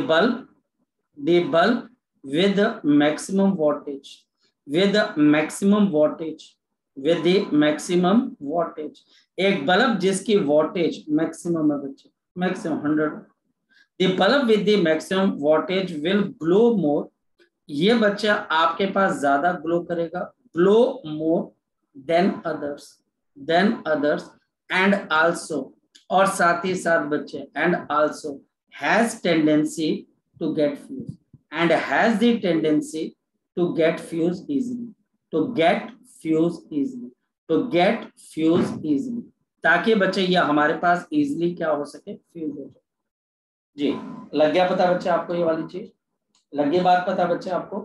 bulb with maximum voltage, with maximum voltage, with the maximum voltage. एक बल्ब जिसकी वोल्टेज मैक्सिमम है बच्चे, maximum 100, the bulb with the maximum voltage will glow more, ये बच्चा आपके पास ज्यादा ग्लो करेगा, glow more than others and also, और साथ ही साथ बच्चे and also has tendency to get fuse, and has the tendency to get fuse easily, to get fuse easily, to get fuse easily, ताकि बच्चे ये हमारे पास इजीली क्या हो सके, फ्यूज हो जाए। जी लग गया पता बच्चे आपको, ये वाली चीज लग गई बात पता बच्चे आपको।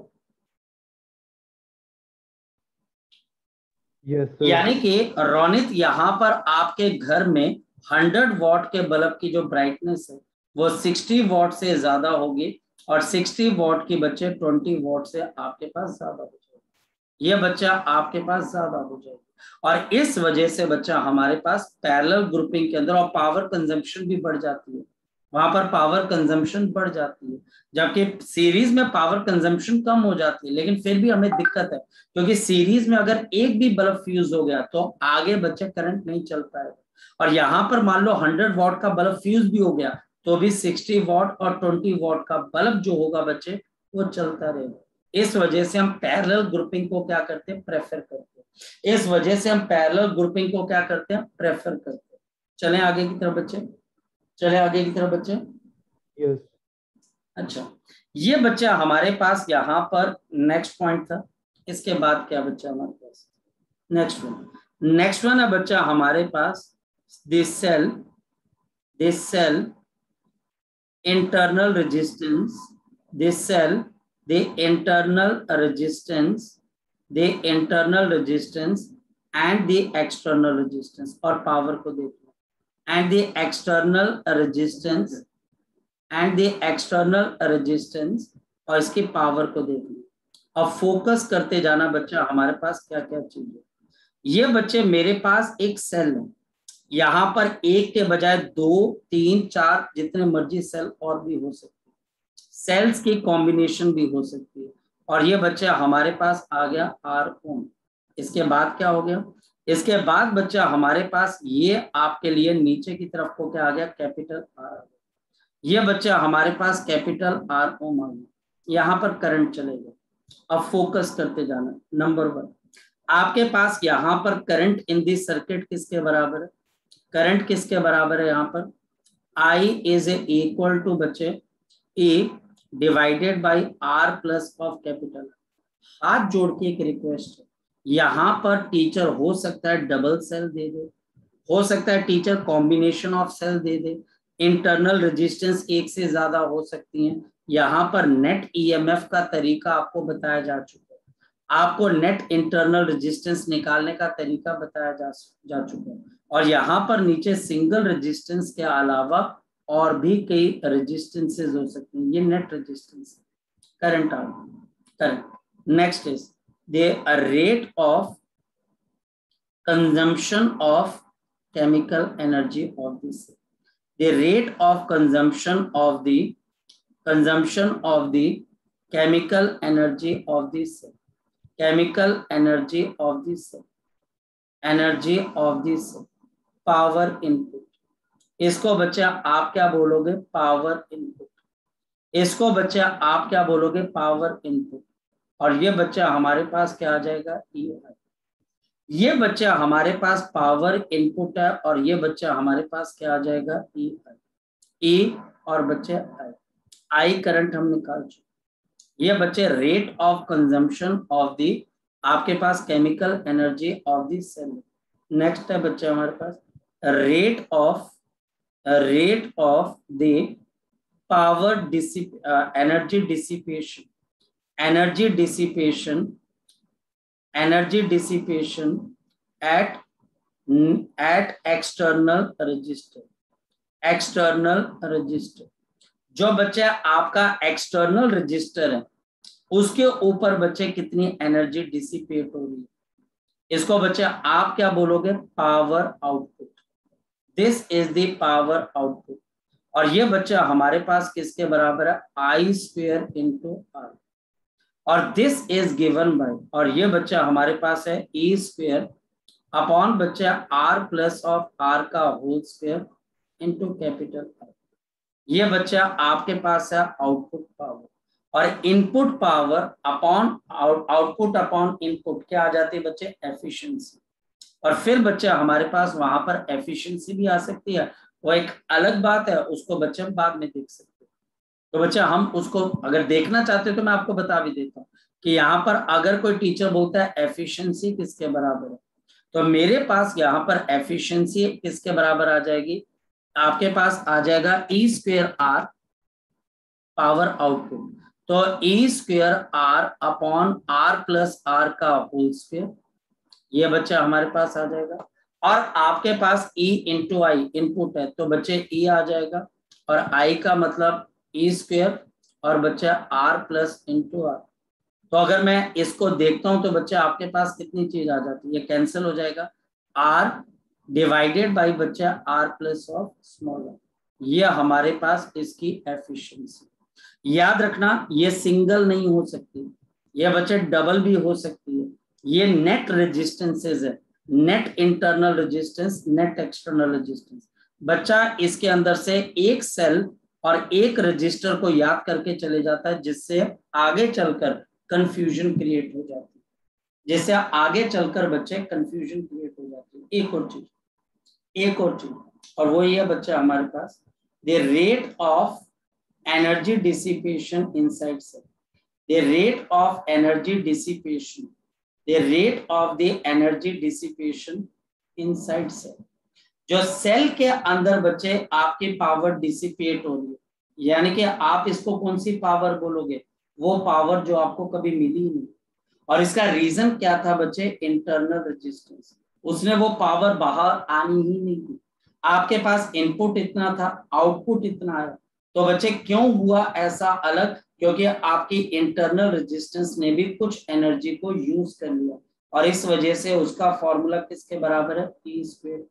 yes, यानी कि रोनित यहाँ पर आपके घर में 100 वॉट के बल्ब की जो ब्राइटनेस है वो 60 वॉट से ज्यादा होगी, और 60 वॉट की बच्चे 20 वॉट से आपके पास ज्यादा हो जाएगी, ये बच्चा आपके पास ज्यादा हो जाएगी। और इस वजह से बच्चा हमारे पास पैरेलल ग्रुपिंग के अंदर और पावर कंजम्पशन भी बढ़ जाती है, वहां पर पावर कंजम्पशन बढ़ जाती है, जबकि सीरीज में पावर कंजम्पशन कम हो जाती है, लेकिन फिर भी हमें दिक्कत है, क्योंकि सीरीज में अगर एक भी बल्ब फ्यूज हो गया तो आगे बच्चे करंट नहीं चल पाएगा। और यहाँ पर मान लो 100 वॉट का बल्ब फ्यूज भी हो गया तो भी 60 वॉट और 20 वॉट का बल्ब जो होगा बच्चे वो चलता रहेगा। इस वजह से हम पैरेलल ग्रुपिंग को क्या करते हैं, प्रेफर करते हैं। इस वजह से हम पैरेलल ग्रुपिंग को क्या करते हैं, प्रेफर करते हैं। चलें आगे की तरफ बच्चे, चले आगे की तरफ बच्चे। yes, अच्छा ये बच्चा हमारे पास यहाँ पर नेक्स्ट पॉइंट था, इसके बाद क्या बच्चा हमारे पास, नेक्स्ट वन है बच्चा हमारे पास this cell internal resistance, this cell the internal resistance and the external resistance, और पावर को देखो, and the external resistance और इसकी पावर को देखना। अब फोकस करते जाना बच्चा हमारे पास क्या क्या चीज है। ये बच्चे मेरे पास एक सेल है, यहाँ पर एक के बजाय 2 3 4 जितने मर्जी सेल और भी हो सकते हैं, सेल्स की कॉम्बिनेशन भी हो सकती है। और ये बच्चा हमारे पास आ गया R ओम। इसके बाद क्या हो गया, इसके बाद बच्चा हमारे पास ये आपके लिए नीचे की तरफ को क्या आ गया, कैपिटल R आ गया। ये बच्चा हमारे पास कैपिटल R ओम आ गया, यहाँ पर करंट चलेगा। अब फोकस करते जाना। नंबर 1 आपके पास यहाँ पर करंट इन दिस सर्किट किसके बराबर है, करंट किसके बराबर है, यहाँ पर I इज इक्वल टू बच्चे E divided by R plus of capital. हाथ जोड़ के एक रिक्वेस्ट है, यहाँ पर टीचर हो सकता है डबल सेल दे दे, हो सकता है टीचर कॉम्बिनेशन ऑफ सेल दे दे, इंटरनल रेजिस्टेंस एक से ज्यादा हो सकती हैं। यहाँ पर नेट ईएमएफ का तरीका आपको बताया जा चुका है, आपको नेट इंटरनल रेजिस्टेंस निकालने का तरीका बताया जा चुका है। और यहाँ पर नीचे सिंगल रेजिस्टेंस के अलावा और भी कई रेजिस्टेंसेस हो सकती हैं, ये नेट रेजिस्टेंस करंट आ current. Next is the rate of consumption of chemical energy of the cell. The rate of consumption of the chemical energy of the cell. Chemical energy of the cell. Energy of the cell. Power input. इसको बच्चा आप क्या बोलोगे? Power input. इसको बच्चा आप क्या बोलोगे? Power input. और ये बच्चा हमारे पास क्या आ जाएगा? ई. ये बच्चा हमारे पास पावर इनपुट है और ये बच्चा हमारे पास क्या आ जाएगा? ई. ई और बच्चे आई करंट हम निकाल चुके. ये बच्चे rate of consumption of the आपके पास chemical energy of the cell. Next है बच्चे हमारे पास rate of the power energy dissipation at external resistor. जो बच्चे आपका एक्सटर्नल रजिस्टर है उसके ऊपर बच्चे कितनी एनर्जी डिसिपेट हो रही है, इसको बच्चे आप क्या बोलोगे? Power output. This is the power output. और ये बच्चा हमारे पास किसके बराबर है? I square into R. और दिस इज गिवन बाय, और ये बच्चा हमारे पास है ई स्क्वेयर अपॉन बच्चा आर प्लस ऑफ आर का whole square into capital R. ये बच्चा आपके पास है आउटपुट पावर. और input power upon output upon input क्या आ जाती है बच्चे? एफिशिएंसी. और फिर बच्चा हमारे पास वहां पर एफिशिएंसी भी आ सकती है, वो एक अलग बात है, उसको बच्चे हम बाद में देख सकते हैं. तो बच्चा हम उसको अगर देखना चाहते हो तो मैं आपको बता भी देता हूँ कि यहाँ पर अगर कोई टीचर बोलता है एफिशिएंसी किसके बराबर है, तो मेरे पास यहाँ पर एफिशिएंसी किसके बराबर आ जाएगी? आपके पास आ जाएगा E square R power output. तो E square R upon R plus R का होल स्क्वेयर, ये बच्चा हमारे पास आ जाएगा. और आपके पास ई इंटू आई इनपुट है तो बच्चे ई आ जाएगा, और आई का मतलब ई स्क्वेयर और बच्चा आर प्लस इंटू आर. तो अगर मैं इसको देखता हूं तो बच्चा आपके पास कितनी चीज आ जाती है? ये कैंसिल हो जाएगा. आर डिवाइडेड बाई बच्चा R plus of small R. ये हमारे पास इसकी एफिशिएंसी. याद रखना ये सिंगल नहीं हो सकती, ये बच्चे डबल भी हो सकती है. ये नेट रेजिस्टेंसेज है, net internal resistance, net external resistance. बच्चा इसके अंदर से एक सेल और एक रजिस्टर को याद करके चले जाता है, जिससे आगे चलकर कंफ्यूजन क्रिएट हो जाती है, जिससे आगे चलकर बच्चे कंफ्यूजन क्रिएट हो जाती है. एक और चीज और वो ये बच्चा हमारे पास the rate of energy dissipation inside cell. The rate of energy dissipation inside cell. जो सेल के अंदर बच्चे आपकी पावर डिसिपेट हो रही है, यानी कि आप इसको कौन सी पावर बोलोगे? वो पावर जो आपको कभी मिली नहीं. और इसका रीजन क्या था बच्चे? Internal resistance. उसने वो पावर बाहर आनी ही नहीं थी. आपके पास इनपुट इतना था, आउटपुट इतना है. तो बच्चे क्यों हुआ ऐसा अलग? क्योंकि आपकी इंटरनल रेजिस्टेंस ने भी कुछ एनर्जी को यूज कर लिया, और इस वजह से उसका फॉर्मूला किसके बराबर है? I square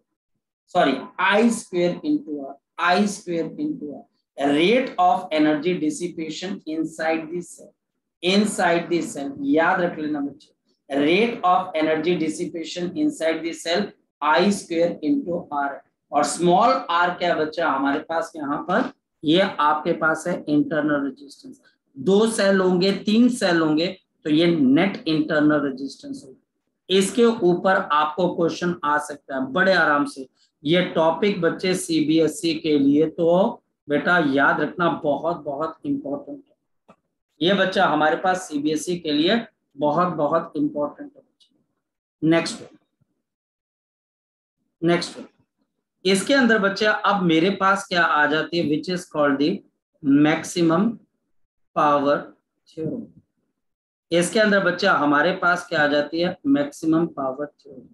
into R. Rate of energy dissipation inside the cell. याद रख लेना बच्चे, rate of energy dissipation inside the cell I square into R. और स्मॉल आर क्या बच्चा हमारे पास यहाँ पर? ये आपके पास है इंटरनल रेजिस्टेंस. 2 सेल होंगे, 3 सेल होंगे तो ये नेट इंटरनल रेजिस्टेंस होगा. इसके ऊपर आपको क्वेश्चन आ सकता है बड़े आराम से. ये टॉपिक बच्चे सीबीएसई के लिए तो बेटा याद रखना बहुत बहुत इंपॉर्टेंट है. ये बच्चा हमारे पास सीबीएसई के लिए बहुत बहुत इंपॉर्टेंट है. नेक्स्ट इसके अंदर बच्चा अब मेरे पास क्या आ जाती है? Which is called the maximum power theorem. इसके अंदर बच्चा हमारे पास क्या आ जाती है? Maximum power theorem.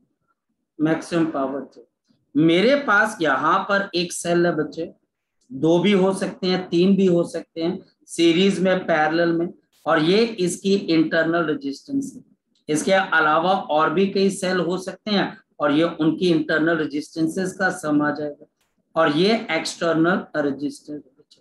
मेरे पास यहाँ पर एक सेल है बच्चे, 2 भी हो सकते हैं, 3 भी हो सकते हैं, सीरीज में, पैरेलल में, और ये इसकी इंटरनल रेजिस्टेंस है. इसके अलावा और भी कई सेल हो सकते हैं और ये उनकी इंटरनल रेजिस्टेंसेस का सम आ जाएगा और ये एक्सटर्नल रेजिस्टेंस।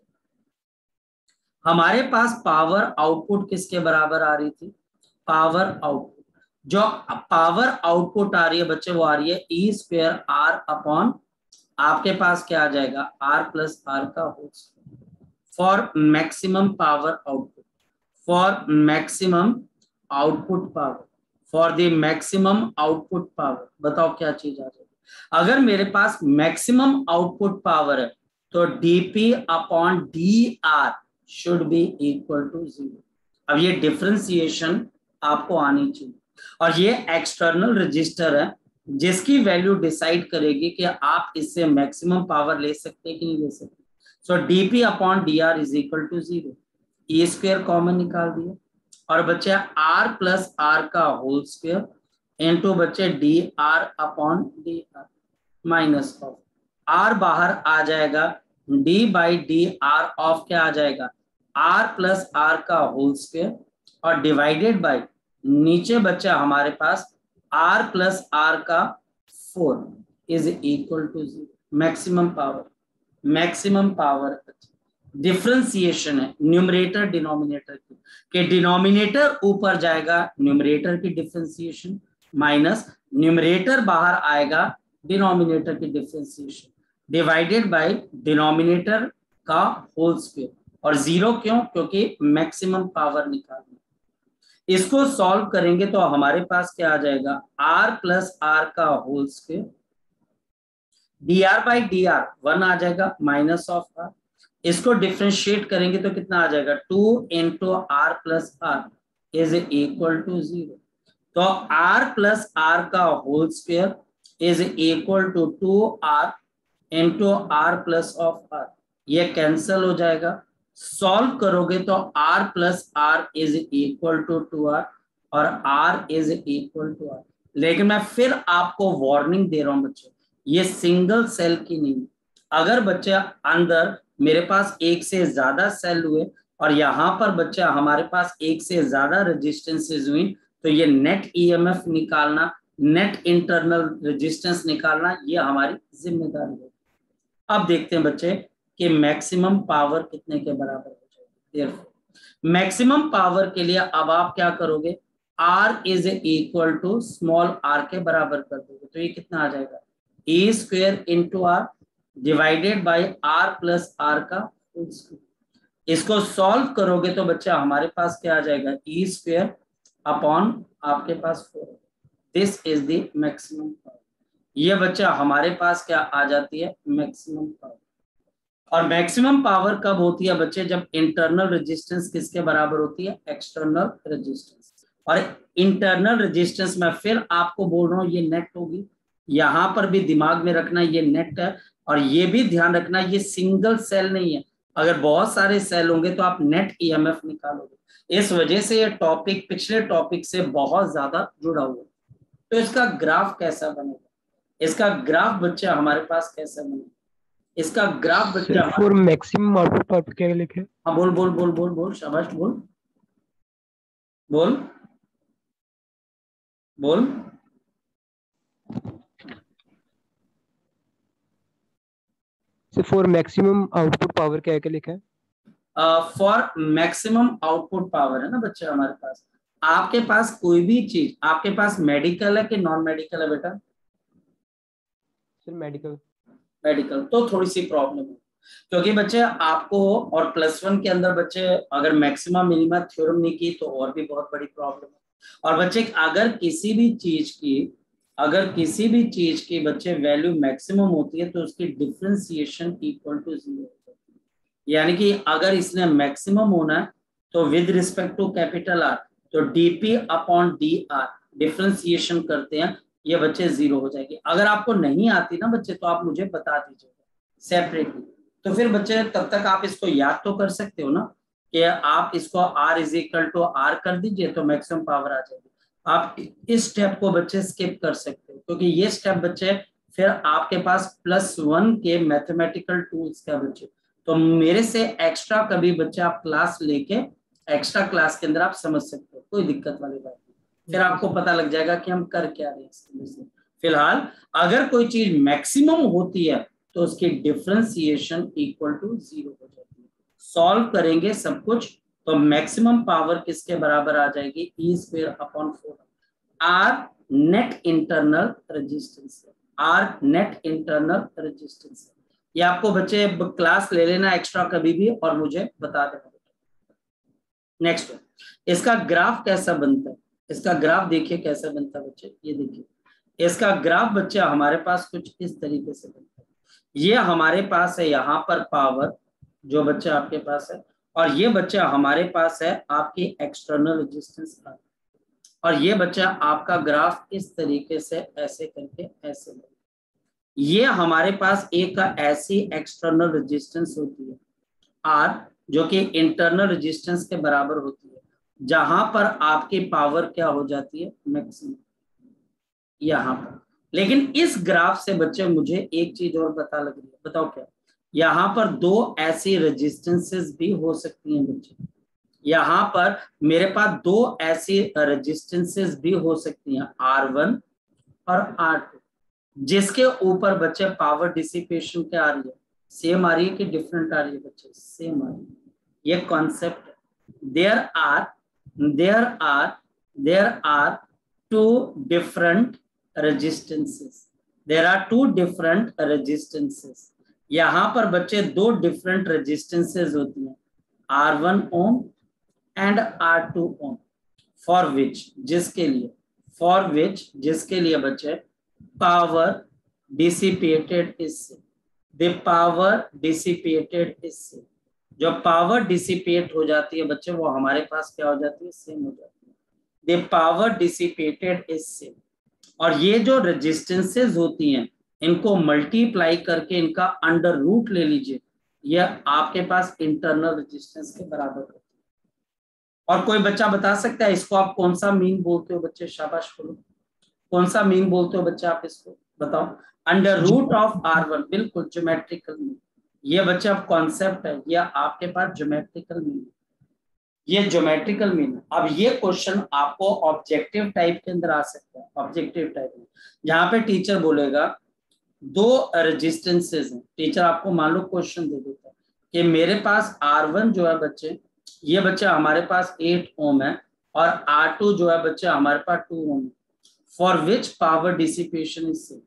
हमारे पास पावर आउटपुट किसके बराबर आ रही थी? पावर आउटपुट, जो पावर आउटपुट आ रही है बच्चे वो आ रही है ई स्क्वायर आर अपॉन आपके पास क्या आ जाएगा आर प्लस आर का whole square for maximum power output, for maximum output power, for the maximum output power. बताओ क्या चीज आ जाएगी? अगर मेरे पास मैक्सिमम आउटपुट पावर है तो DP upon D R should be equal to 0। अब ये डिफरेंशिएशन आपको आनी चाहिए और ये एक्सटर्नल रजिस्टर है जिसकी वैल्यू डिसाइड करेगी कि आप इससे मैक्सिमम पावर ले सकते हैं कि नहीं ले सकते। So DP upon D R is equal to 0। E square common निकाल दिया और बच्चे आर प्लस आर का होल स्क्वायर इनटू बच्चे D R upon D R minus of R बाहर आ जाएगा, D by D R of क्या आ जाएगा आर प्लस आर का होल स्क्वायर और डिवाइडेड बाई नीचे बच्चा हमारे पास आर प्लस आर का 4 is equal to 0। Maximum power, maximum power differentiation है न्यूमरेटर डिनोमिनेटर की, कि डिनोमिनेटर ऊपर जाएगा न्यूमरेटर की डिफरेंशिएशन माइनस न्यूमरेटर बाहर आएगा डिनोमिनेटर की डिफरेंशिएशन डिवाइडेड बाय डिनोमिनेटर का होल स्क्वायर और 0 क्यों? क्योंकि मैक्सिमम पावर निकालना। इसको सॉल्व करेंगे तो हमारे पास क्या आ जाएगा आर प्लस आर का whole square D R by D R 1 आ जाएगा माइनस ऑफ आर। इसको डिफरेंशिएट करेंगे तो कितना आ जाएगा 2 into R plus R is equal to 0। तो आर प्लस आर का whole square is equal to 2r into R plus of R. ये कैंसल हो जाएगा। सॉल्व करोगे तो r plus R is equal to 2r और r is equal to r। लेकिन मैं फिर आपको वार्निंग दे रहा हूं बच्चे, ये सिंगल सेल की नहीं। अगर बच्चे अंदर मेरे पास एक से ज्यादा सेल हुए और यहाँ पर बच्चा हमारे पास एक से ज्यादा रेजिस्टेंसेज हुई तो ये नेट ईएमएफ निकालना, नेट इंटरनल रेजिस्टेंस निकालना ये हमारी जिम्मेदारी है। अब देखते हैं बच्चे कि मैक्सिमम पावर कितने के बराबर हो जाएगी। मैक्सिमम पावर के लिए अब आप क्या करोगे R is equal to small r के बराबर कर दोगे तो ये कितना आ जाएगा A square into R divided by R plus R का होल स्क्वायर। इसको सॉल्व करोगे तो बच्चा हमारे पास क्या आ जाएगा ई स्क्वायर अपॉन आपके पास 4। This is the maximum power. ये बच्चा हमारे पास क्या आ जाती है मैक्सिमम पावर। और मैक्सिमम पावर कब होती है बच्चे? जब इंटरनल रेजिस्टेंस किसके बराबर होती है एक्सटर्नल रेजिस्टेंस। और इंटरनल रेजिस्टेंस में फिर आपको बोल रहा हूं ये नेट होगी, यहां पर भी दिमाग में रखना ये नेट है और ये भी ध्यान रखना ये सिंगल सेल नहीं है। अगर बहुत सारे सेल होंगे तो आप नेट ईएमएफ निकालोगे। इस वजह से ये टॉपिक पिछले टॉपिक से बहुत ज्यादा जुड़ा हुआ है। तो इसका ग्राफ कैसा बनेगा? इसका ग्राफ बच्चा हमारे पास कैसा बनेगा? इसका ग्राफ बच्चा फॉर मैक्सिमम आउटपुट पावर क्या लिखे? हाँ बोल बोल बोल बोल बोल शाबाश बोल बोल बोल। फॉर मैक्सिमम आउटपुट पावर क्या लिखा है? फॉर मैक्सिमम आउटपुट पावर है ना बच्चे हमारे पास। आपके पास कोई भी चीज, आपके पास मेडिकल है कि नॉन मेडिकल है बेटा? Sir medical. मेडिकल तो थोड़ी सी प्रॉब्लम है क्योंकि बच्चे आपको और +1 के अंदर बच्चे अगर मैक्सिमम मिनिमा थ्योरम नहीं की तो और भी बहुत बड़ी प्रॉब्लम है। और बच्चे अगर किसी भी चीज की बच्चे वैल्यू मैक्सिमम होती है तो उसकी डिफरेंशिएशन इक्वल टू 0 यानी कि अगर इसने मैक्सिमम होना है तो with respect to capital R तो DP upon D R differentiation करते हैं ये बच्चे 0 हो जाएगी। अगर आपको नहीं आती ना बच्चे तो आप मुझे बता दीजिएगा सेपरेटली। तो फिर बच्चे तब तक आप इसको याद तो कर सकते हो ना कि आप इसको R is equal to R कर दीजिए तो मैक्सिमम पावर आ जाएगी। आप इस स्टेप को बच्चे स्किप कर सकते हो क्योंकि ये स्टेप बच्चे फिर आपके पास +1 के मैथमेटिकल टूल्स का बच्चे। तो मेरे से एक्स्ट्रा कभी बच्चे आप क्लास लेके एक्स्ट्रा क्लास के अंदर आप समझ सकते हो, कोई दिक्कत वाली बात नहीं। फिर आपको पता लग जाएगा कि हम कर क्या रहे हैं। फिलहाल अगर कोई चीज मैक्सिमम होती है तो उसकी डिफरेंशिएशन इक्वल टू 0 हो जाती है। सॉल्व करेंगे सब कुछ तो मैक्सिमम पावर किसके बराबर आ जाएगी, E square upon 4 R net internal resistance, R net internal resistance. ये आपको बच्चे क्लास ले लेना एक्स्ट्रा कभी भी और मुझे बता देना। नेक्स्ट, इसका ग्राफ कैसा बनता है, इसका ग्राफ देखिए कैसा बनता है बच्चे, ये देखिए इसका ग्राफ बच्चे हमारे पास कुछ इस तरीके से बनता है। ये हमारे पास है यहाँ पर पावर जो बच्चे आपके पास है, और ये बच्चा हमारे पास है आपकी एक्सटर्नल रेजिस्टेंस, और ये बच्चा आपका ग्राफ इस तरीके से ऐसे करके ऐसे। ये हमारे पास एक ऐसी एक्सटर्नल रेजिस्टेंस होती है आर जो कि इंटरनल रेजिस्टेंस के बराबर होती है, जहां पर आपकी पावर क्या हो जाती है, मैक्सिमम यहाँ पर। लेकिन इस ग्राफ से बच्चे मुझे एक चीज और पता लग रही है, बताओ क्या, यहाँ पर दो ऐसी रेजिस्टेंसेस भी हो सकती हैं बच्चे, यहाँ पर मेरे पास दो ऐसी रेजिस्टेंसेस भी हो सकती हैं R1 और R2, जिसके ऊपर बच्चे पावर डिसिपेशन क्या आ रही है, सेम आ रही है कि डिफरेंट आ रही है बच्चे, सेम आ रही है। ये कॉन्सेप्ट है। There are two different resistances, there are two different resistances. यहाँ पर बच्चे दो डिफरेंट रेजिस्टेंसेस होती हैं, R1 ohm and R2 Om, for which जिसके लिए बच्चे पावर डिसिपेटेड इससे, द पावर डिसिपेटेड इससे, जो पावर डिसिपेट हो जाती है बच्चे वो हमारे पास क्या हो जाती है, सेम हो जाती है, द पावर डिसिपेटेड इससे। और ये जो रेजिस्टेंसेस होती हैं इनको मल्टीप्लाई करके इनका अंडर रूट ले लीजिए, यह आपके पास इंटरनल रेजिस्टेंस के बराबर होती है। और कोई बच्चा बता सकता है इसको आप कौन सा मीन बोलते हो बच्चे, शाबाश बोलो, कौन सा मीन बोलते हो बच्चे आप इसको बताओ, अंडर रूट ऑफ R1, बिल्कुल ज्योमेट्रिकल मीन। ये बच्चे अब कॉन्सेप्ट है, ये आपके पास ज्योमेट्रिकल मीन, ये ज्योमेट्रिकल मीन। अब ये क्वेश्चन आपको ऑब्जेक्टिव टाइप के अंदर आ सकता है, ऑब्जेक्टिव टाइप में जहां पे टीचर बोलेगा दो रेजिस्टेंसेस हैं, टीचर आपको मान लो क्वेश्चन दे देता है कि मेरे पास R1 जो है बच्चे, ये बच्चा हमारे पास 8 ओम है, और R2 जो है बच्चा हमारे पास 2 ओम है, for which power dissipation is same,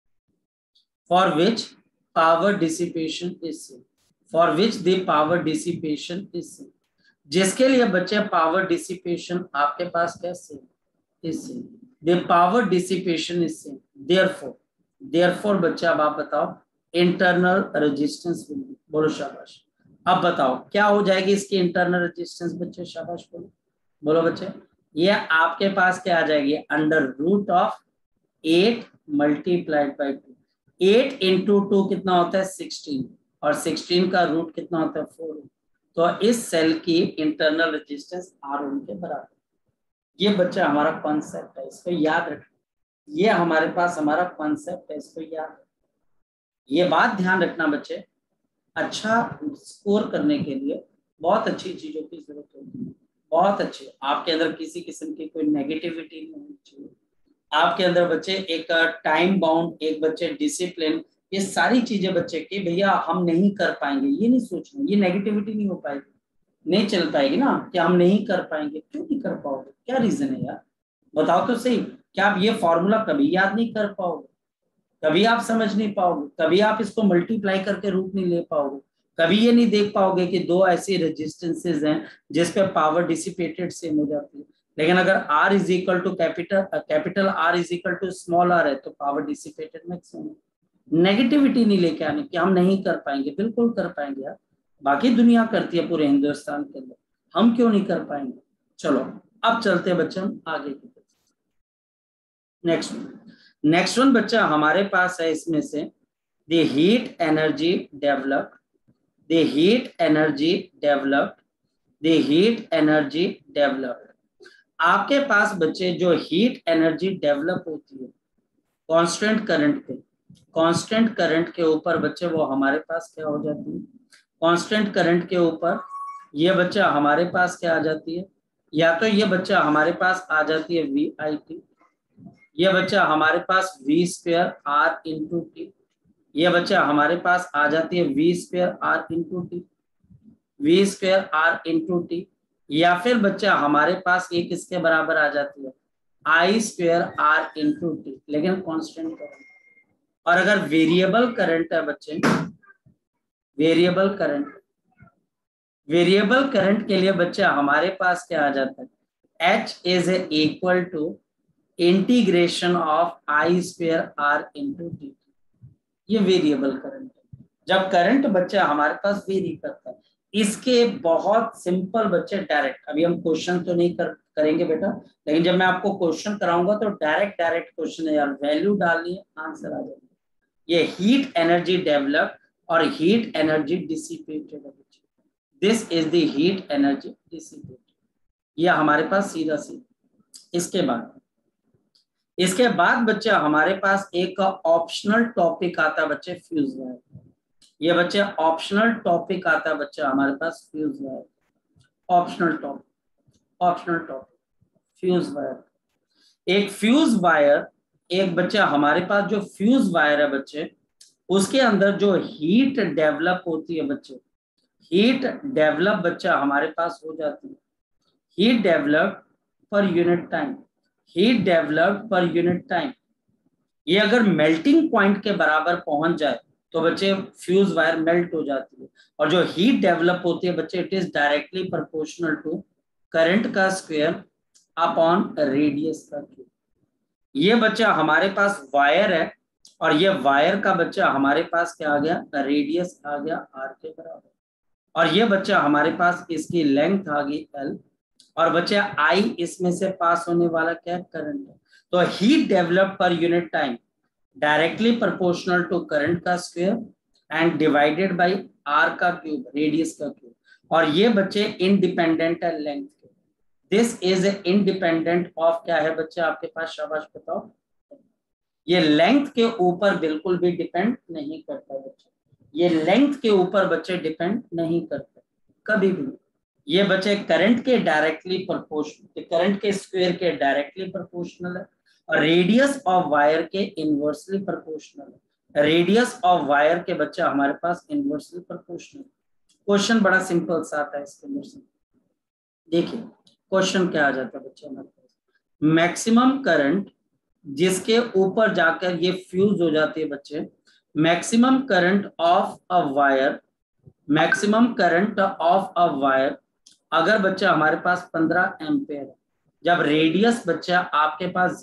for which power dissipation is same, for which the power dissipation is same, जिसके लिए बच्चे पावर डिसिपेशन आपके पास क्या same is same, the power dissipation is same, therefore बच्चे अब आप बताओ इंटरनल रेजिस्टेंस will be, बोलो शाबाश। अब बताओ क्या हो जाएगी इसकी इंटरनल रेजिस्टेंस बच्चे, शाबाश बोलो, बोलो बच्चे, ये आपके पास क्या आ जाएगी, under root of 8 multiplied by 2, 8 into 2 कितना होता है 16, और 16 का रूट कितना होता है 4। तो इस सेल की इंटरनल रेजिस्टेंस R ओम के बराबर। ये बच्चा हमारा कॉन्सेप्ट है, इसको याद रखना, ये हमारे पास हमारा कॉन्सेप्ट है, इसको याद रखना। ये बात ध्यान रखना बच्चे, अच्छा स्कोर करने के लिए बहुत अच्छी चीजों की जरूरत होती है, बहुत अच्छे, आपके अंदर किसी किस्म की कोई नेगेटिविटी नहीं होनी चाहिए, आपके अंदर बच्चे एक टाइम बाउंड, एक बच्चे डिसिप्लिन, ये सारी चीजें बच्चे की भैया हम नहीं कर पाएंगे ये नहीं सोचना, ये नेगेटिविटी नहीं हो पाएगी, नहीं चल पाएगी ना कि हम नहीं कर पाएंगे। क्यों नहीं कर पाओगे, क्या रीजन है यार, बताओ तो सही। क्या आप ये फॉर्मूला कभी याद नहीं कर पाओगे, कभी आप समझ नहीं पाओगे, कभी आप इसको मल्टीप्लाई करके रूट नहीं ले पाओगे, कभी ये नहीं देख पाओगे कि दो ऐसी रेजिस्टेंसेज हैं जिस पे पावर डिसिपेटेड सेम हो जाती है। लेकिन अगर R is equal to capital R is equal to small r है तो पावर डिसिपेटेड मैक्सिमम। नेगेटिविटी नहीं लेके आने कि हम नहीं कर पाएंगे, बिल्कुल कर पाएंगे यार, बाकी दुनिया करती है पूरे हिंदुस्तान के अंदर, हम क्यों नहीं कर पाएंगे। चलो अब चलते हैं बच्चे हम आगे की तरफ। नेक्स्ट वन बच्चा हमारे पास है इसमें से the heat energy developed, the heat energy developed। आपके पास बच्चे जो हीट एनर्जी डेवलप होती है कांस्टेंट करंट के ऊपर बच्चे वो हमारे पास क्या हो जाती है, कांस्टेंट करंट के ऊपर ये बच्चा हमारे पास क्या आ जाती है, या तो ये बच्चा हमारे पास आ जाती है VIT, ये बच्चा हमारे पास V square R into T, ये बच्चा हमारे पास आ जाती है V square R into T, V square R into T, या फिर बच्चा हमारे पास एक इसके बराबर आ जाती है I square R into T, लेकिन कांस्टेंट करंट। और अगर वेरिएबल करंट है बच्चे, वेरिएबल करंट के लिए बच्चा हमारे पास क्या आ जाता है, H is equal to integration of I square R into T. ये वेरिएबल करंट है, जब करंट बच्चा हमारे पास वेरी करता है। इसके बहुत सिंपल बच्चे डायरेक्ट, अभी हम क्वेश्चन तो नहीं करेंगे बेटा, लेकिन जब मैं आपको क्वेश्चन कराऊंगा तो डायरेक्ट क्वेश्चन है यार, वैल्यू डालनी है, आंसर आ जाएगा। ये हीट एनर्जी डेवलप और हीट एनर्जी डिसिपेटेड है बच्चे, this is the heat energy dissipated, ये हमारे पास सीधा सीधा। इसके बाद बच्चा हमारे पास एक ऑप्शनल टॉपिक आता बच्चे फ्यूज वायर, ये बच्चे ऑप्शनल टॉपिक आता बच्चा हमारे पास fuse wire, optional topic fuse wire. एक फ्यूज वायर, एक बच्चा हमारे पास जो फ्यूज वायर है बच्चे, उसके अंदर जो हीट डेवलप होती है बच्चे, हीट डेवलप बच्चा हमारे पास हो जाती है, heat develop per unit time, heat developed per unit time. ये अगर मेल्टिंग पॉइंट के बराबर पहुंच जाए तो बच्चे फ्यूज वायर मेल्ट हो जाती है, और जो हीट डेवलप होती है बच्चे, it is directly proportional to current का स्क्वायर अपॉन रेडियस का क्यूब। ये बच्चा हमारे पास वायर है, और ये वायर का बच्चा हमारे पास क्या आ गया, रेडियस आ गया R के बराबर, और ये बच्चा हमारे पास इसकी लेंथ आ गई L, और बच्चे I इसमें से पास होने वाला क्या, करंट है। तो heat develop per unit time directly proportional to current का square and divided by R का क्यूब, रेडियस का क्यूब। और ये बच्चे इंडिपेंडेंट है लेंथ के, दिस इज इंडिपेंडेंट ऑफ क्या है बच्चे आपके पास, शाबाश बताओ, ये लेंथ के ऊपर बिल्कुल भी डिपेंड नहीं करता बच्चे, ये लेंथ के ऊपर बच्चे डिपेंड नहीं करते कभी भी। ये बच्चे करंट के डायरेक्टली प्रोपोर्शनल, करंट के स्क्वायर के डायरेक्टली प्रोपोर्शनल है, और रेडियस ऑफ वायर के इनवर्सली प्रोपोर्शनल है। रेडियस ऑफ वायर के बच्चा हमारे पास इनवर्सली प्रोपोर्शनल। क्वेश्चन बड़ा सिंपल सा आता है इसके अंदर से, देखिए क्वेश्चन क्या आ जाता है बच्चे हमारे पास, मैक्सिमम करंट जिसके ऊपर जाकर ये फ्यूज हो जाती है बच्चे, maximum current of a wire, maximum current of a wire अगर बच्चा हमारे पास 15 एम्पेयर है, जब रेडियस बच्चा आपके पास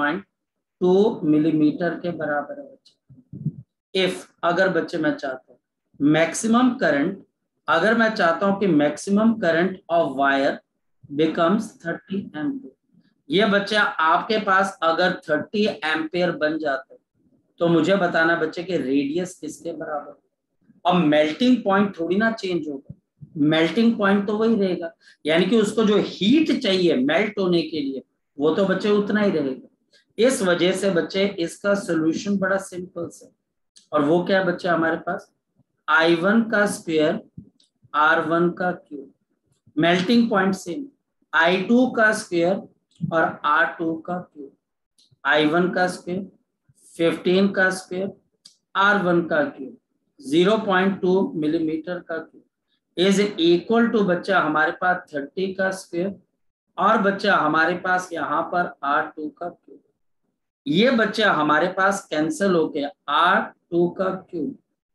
0.2 मिलीमीटर के बराबर है बच्चे। इफ अगर बच्चे मैं चाहता हूँ मैक्सिमम करंट, अगर मैं चाहता हूं कि maximum current of wire becomes 30 ampere, ये बच्चा आपके पास अगर 30 एम्पेयर बन जाता है तो मुझे बताना बच्चे कि रेडियस किसके बराबर। अब मेल्टिंग पॉइंट थोड़ी ना चेंज होगा, मेल्टिंग पॉइंट तो वही रहेगा, यानी कि उसको जो हीट चाहिए मेल्ट होने के लिए वो तो बच्चे उतना ही रहेगा। इस वजह से बच्चे इसका सोल्यूशन बड़ा सिंपल से, और वो क्या है बच्चे हमारे पास, I1 का स्क्वायर R1 का cube, melting point same, I2 का स्क्वायर और R2 का क्यूब, I1 का स्क्वायर 15 का स्क्वायर R1 का क्यूब 0.2 मिलीमीटर का क्यूब इज इक्वल टू बच्चा हमारे पास 30 का स्क्वायर, और बच्चा हमारे पास यहाँ पर R2 का क्यूब। ये बच्चा हमारे पास कैंसिल हो गया, R2 का क्यूब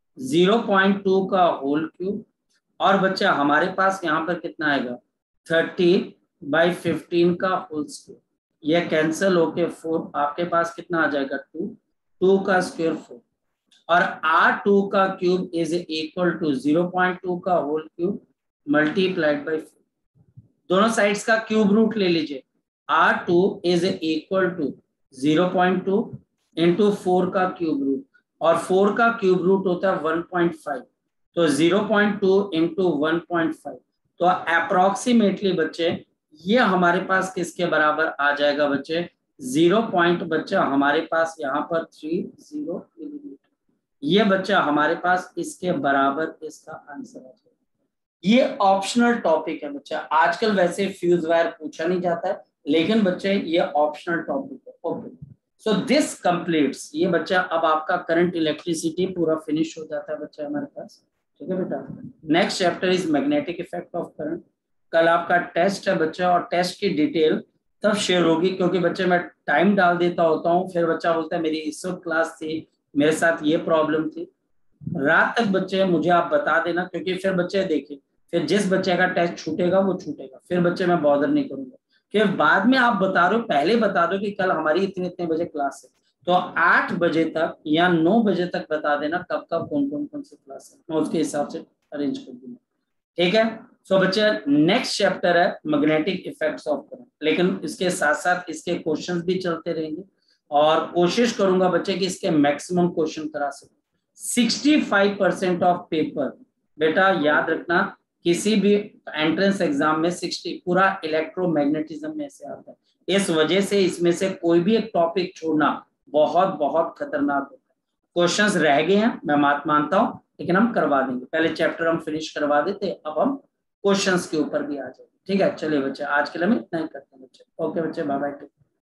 0.2 का होल क्यूब, और बच्चा हमारे पास यहाँ पर कितना आएगा 30/15 का होल स्क्वायर, ये कैंसिल होके 4 आपके पास कितना आ जाएगा 2 का स्क्वायर 4, और R2 का क्यूब इज इक्वल टू 0.2 का होल क्यूब मल्टीप्लाइड बाय 4, दोनों साइड्स का क्यूब रूट ले लीजिए, R2 is equal to 0.2 into 4 का क्यूब रूट, और 4 का क्यूब रूट होता है 1.5, तो 0.2 इंटू 1.5, तो अप्रोक्सीमेटली बच्चे ये हमारे पास किसके बराबर आ जाएगा बच्चे, 0 पॉइंट बच्चा हमारे पास यहाँ पर 30 मिलीमीटर, ये बच्चा हमारे पास इसके बराबर इसका आंसर आ जाएगा। ये ऑप्शनल टॉपिक है बच्चा, आजकल वैसे फ्यूज वायर पूछा नहीं जाता है, लेकिन बच्चे ये ऑप्शनल टॉपिक है। ओके, सो दिस कंप्लीट्स, ये बच्चा अब आपका करंट इलेक्ट्रिसिटी पूरा फिनिश हो जाता है बच्चा हमारे पास। ठीक है बेटा, next chapter is magnetic effect of current. कल आपका टेस्ट है बच्चा, और टेस्ट की डिटेल तब शेयर होगी, क्योंकि बच्चे मैं टाइम डाल देता होता हूँ, फिर बच्चा बोलता है मेरी इस वक्त क्लास थी, मेरे साथ ये प्रॉब्लम थी। रात तक बच्चे मुझे आप बता देना, क्योंकि फिर बच्चे देखिए, फिर जिस बच्चे का टेस्ट छूटेगा वो छूटेगा, फिर बच्चे मैं बॉदर नहीं करूंगा। फिर बाद में आप बता रहे हो, पहले बता दो कि कल हमारी इतने इतने बजे क्लास है, तो 8 बजे तक या 9 बजे तक बता देना कब कब कौन सी क्लास है, मैं उसके हिसाब से अरेंज कर दूंगा। ठीक है, सो बच्चे नेक्स्ट चैप्टर है मैग्नेटिक इफेक्ट्स ऑफ करंट, लेकिन इसके साथ साथ इसके क्वेश्चंस भी चलते रहेंगे, और कोशिश करूंगा बच्चे कि इसके मैक्सिमम क्वेश्चन करा सकूं। 65% ऑफ पेपर बेटा याद रखना, किसी भी एंट्रेंस एग्जाम में 60 पूरा इलेक्ट्रोमैग्नेटिज्म में से आता है। इस वजह से इसमें से कोई भी एक टॉपिक छोड़ना बहुत बहुत खतरनाक होता है। क्वेश्चंस रह गए हैं, मैं मानता हूं, लेकिन हम करवा देंगे। पहले चैप्टर हम फिनिश करवा देते, अब हम क्वेश्चंस के ऊपर भी आ जाएंगे। ठीक है, चलिए बच्चे आज के लिए हम इतना ही करते हैं बच्चे। ओके बच्चे, बाय बाय।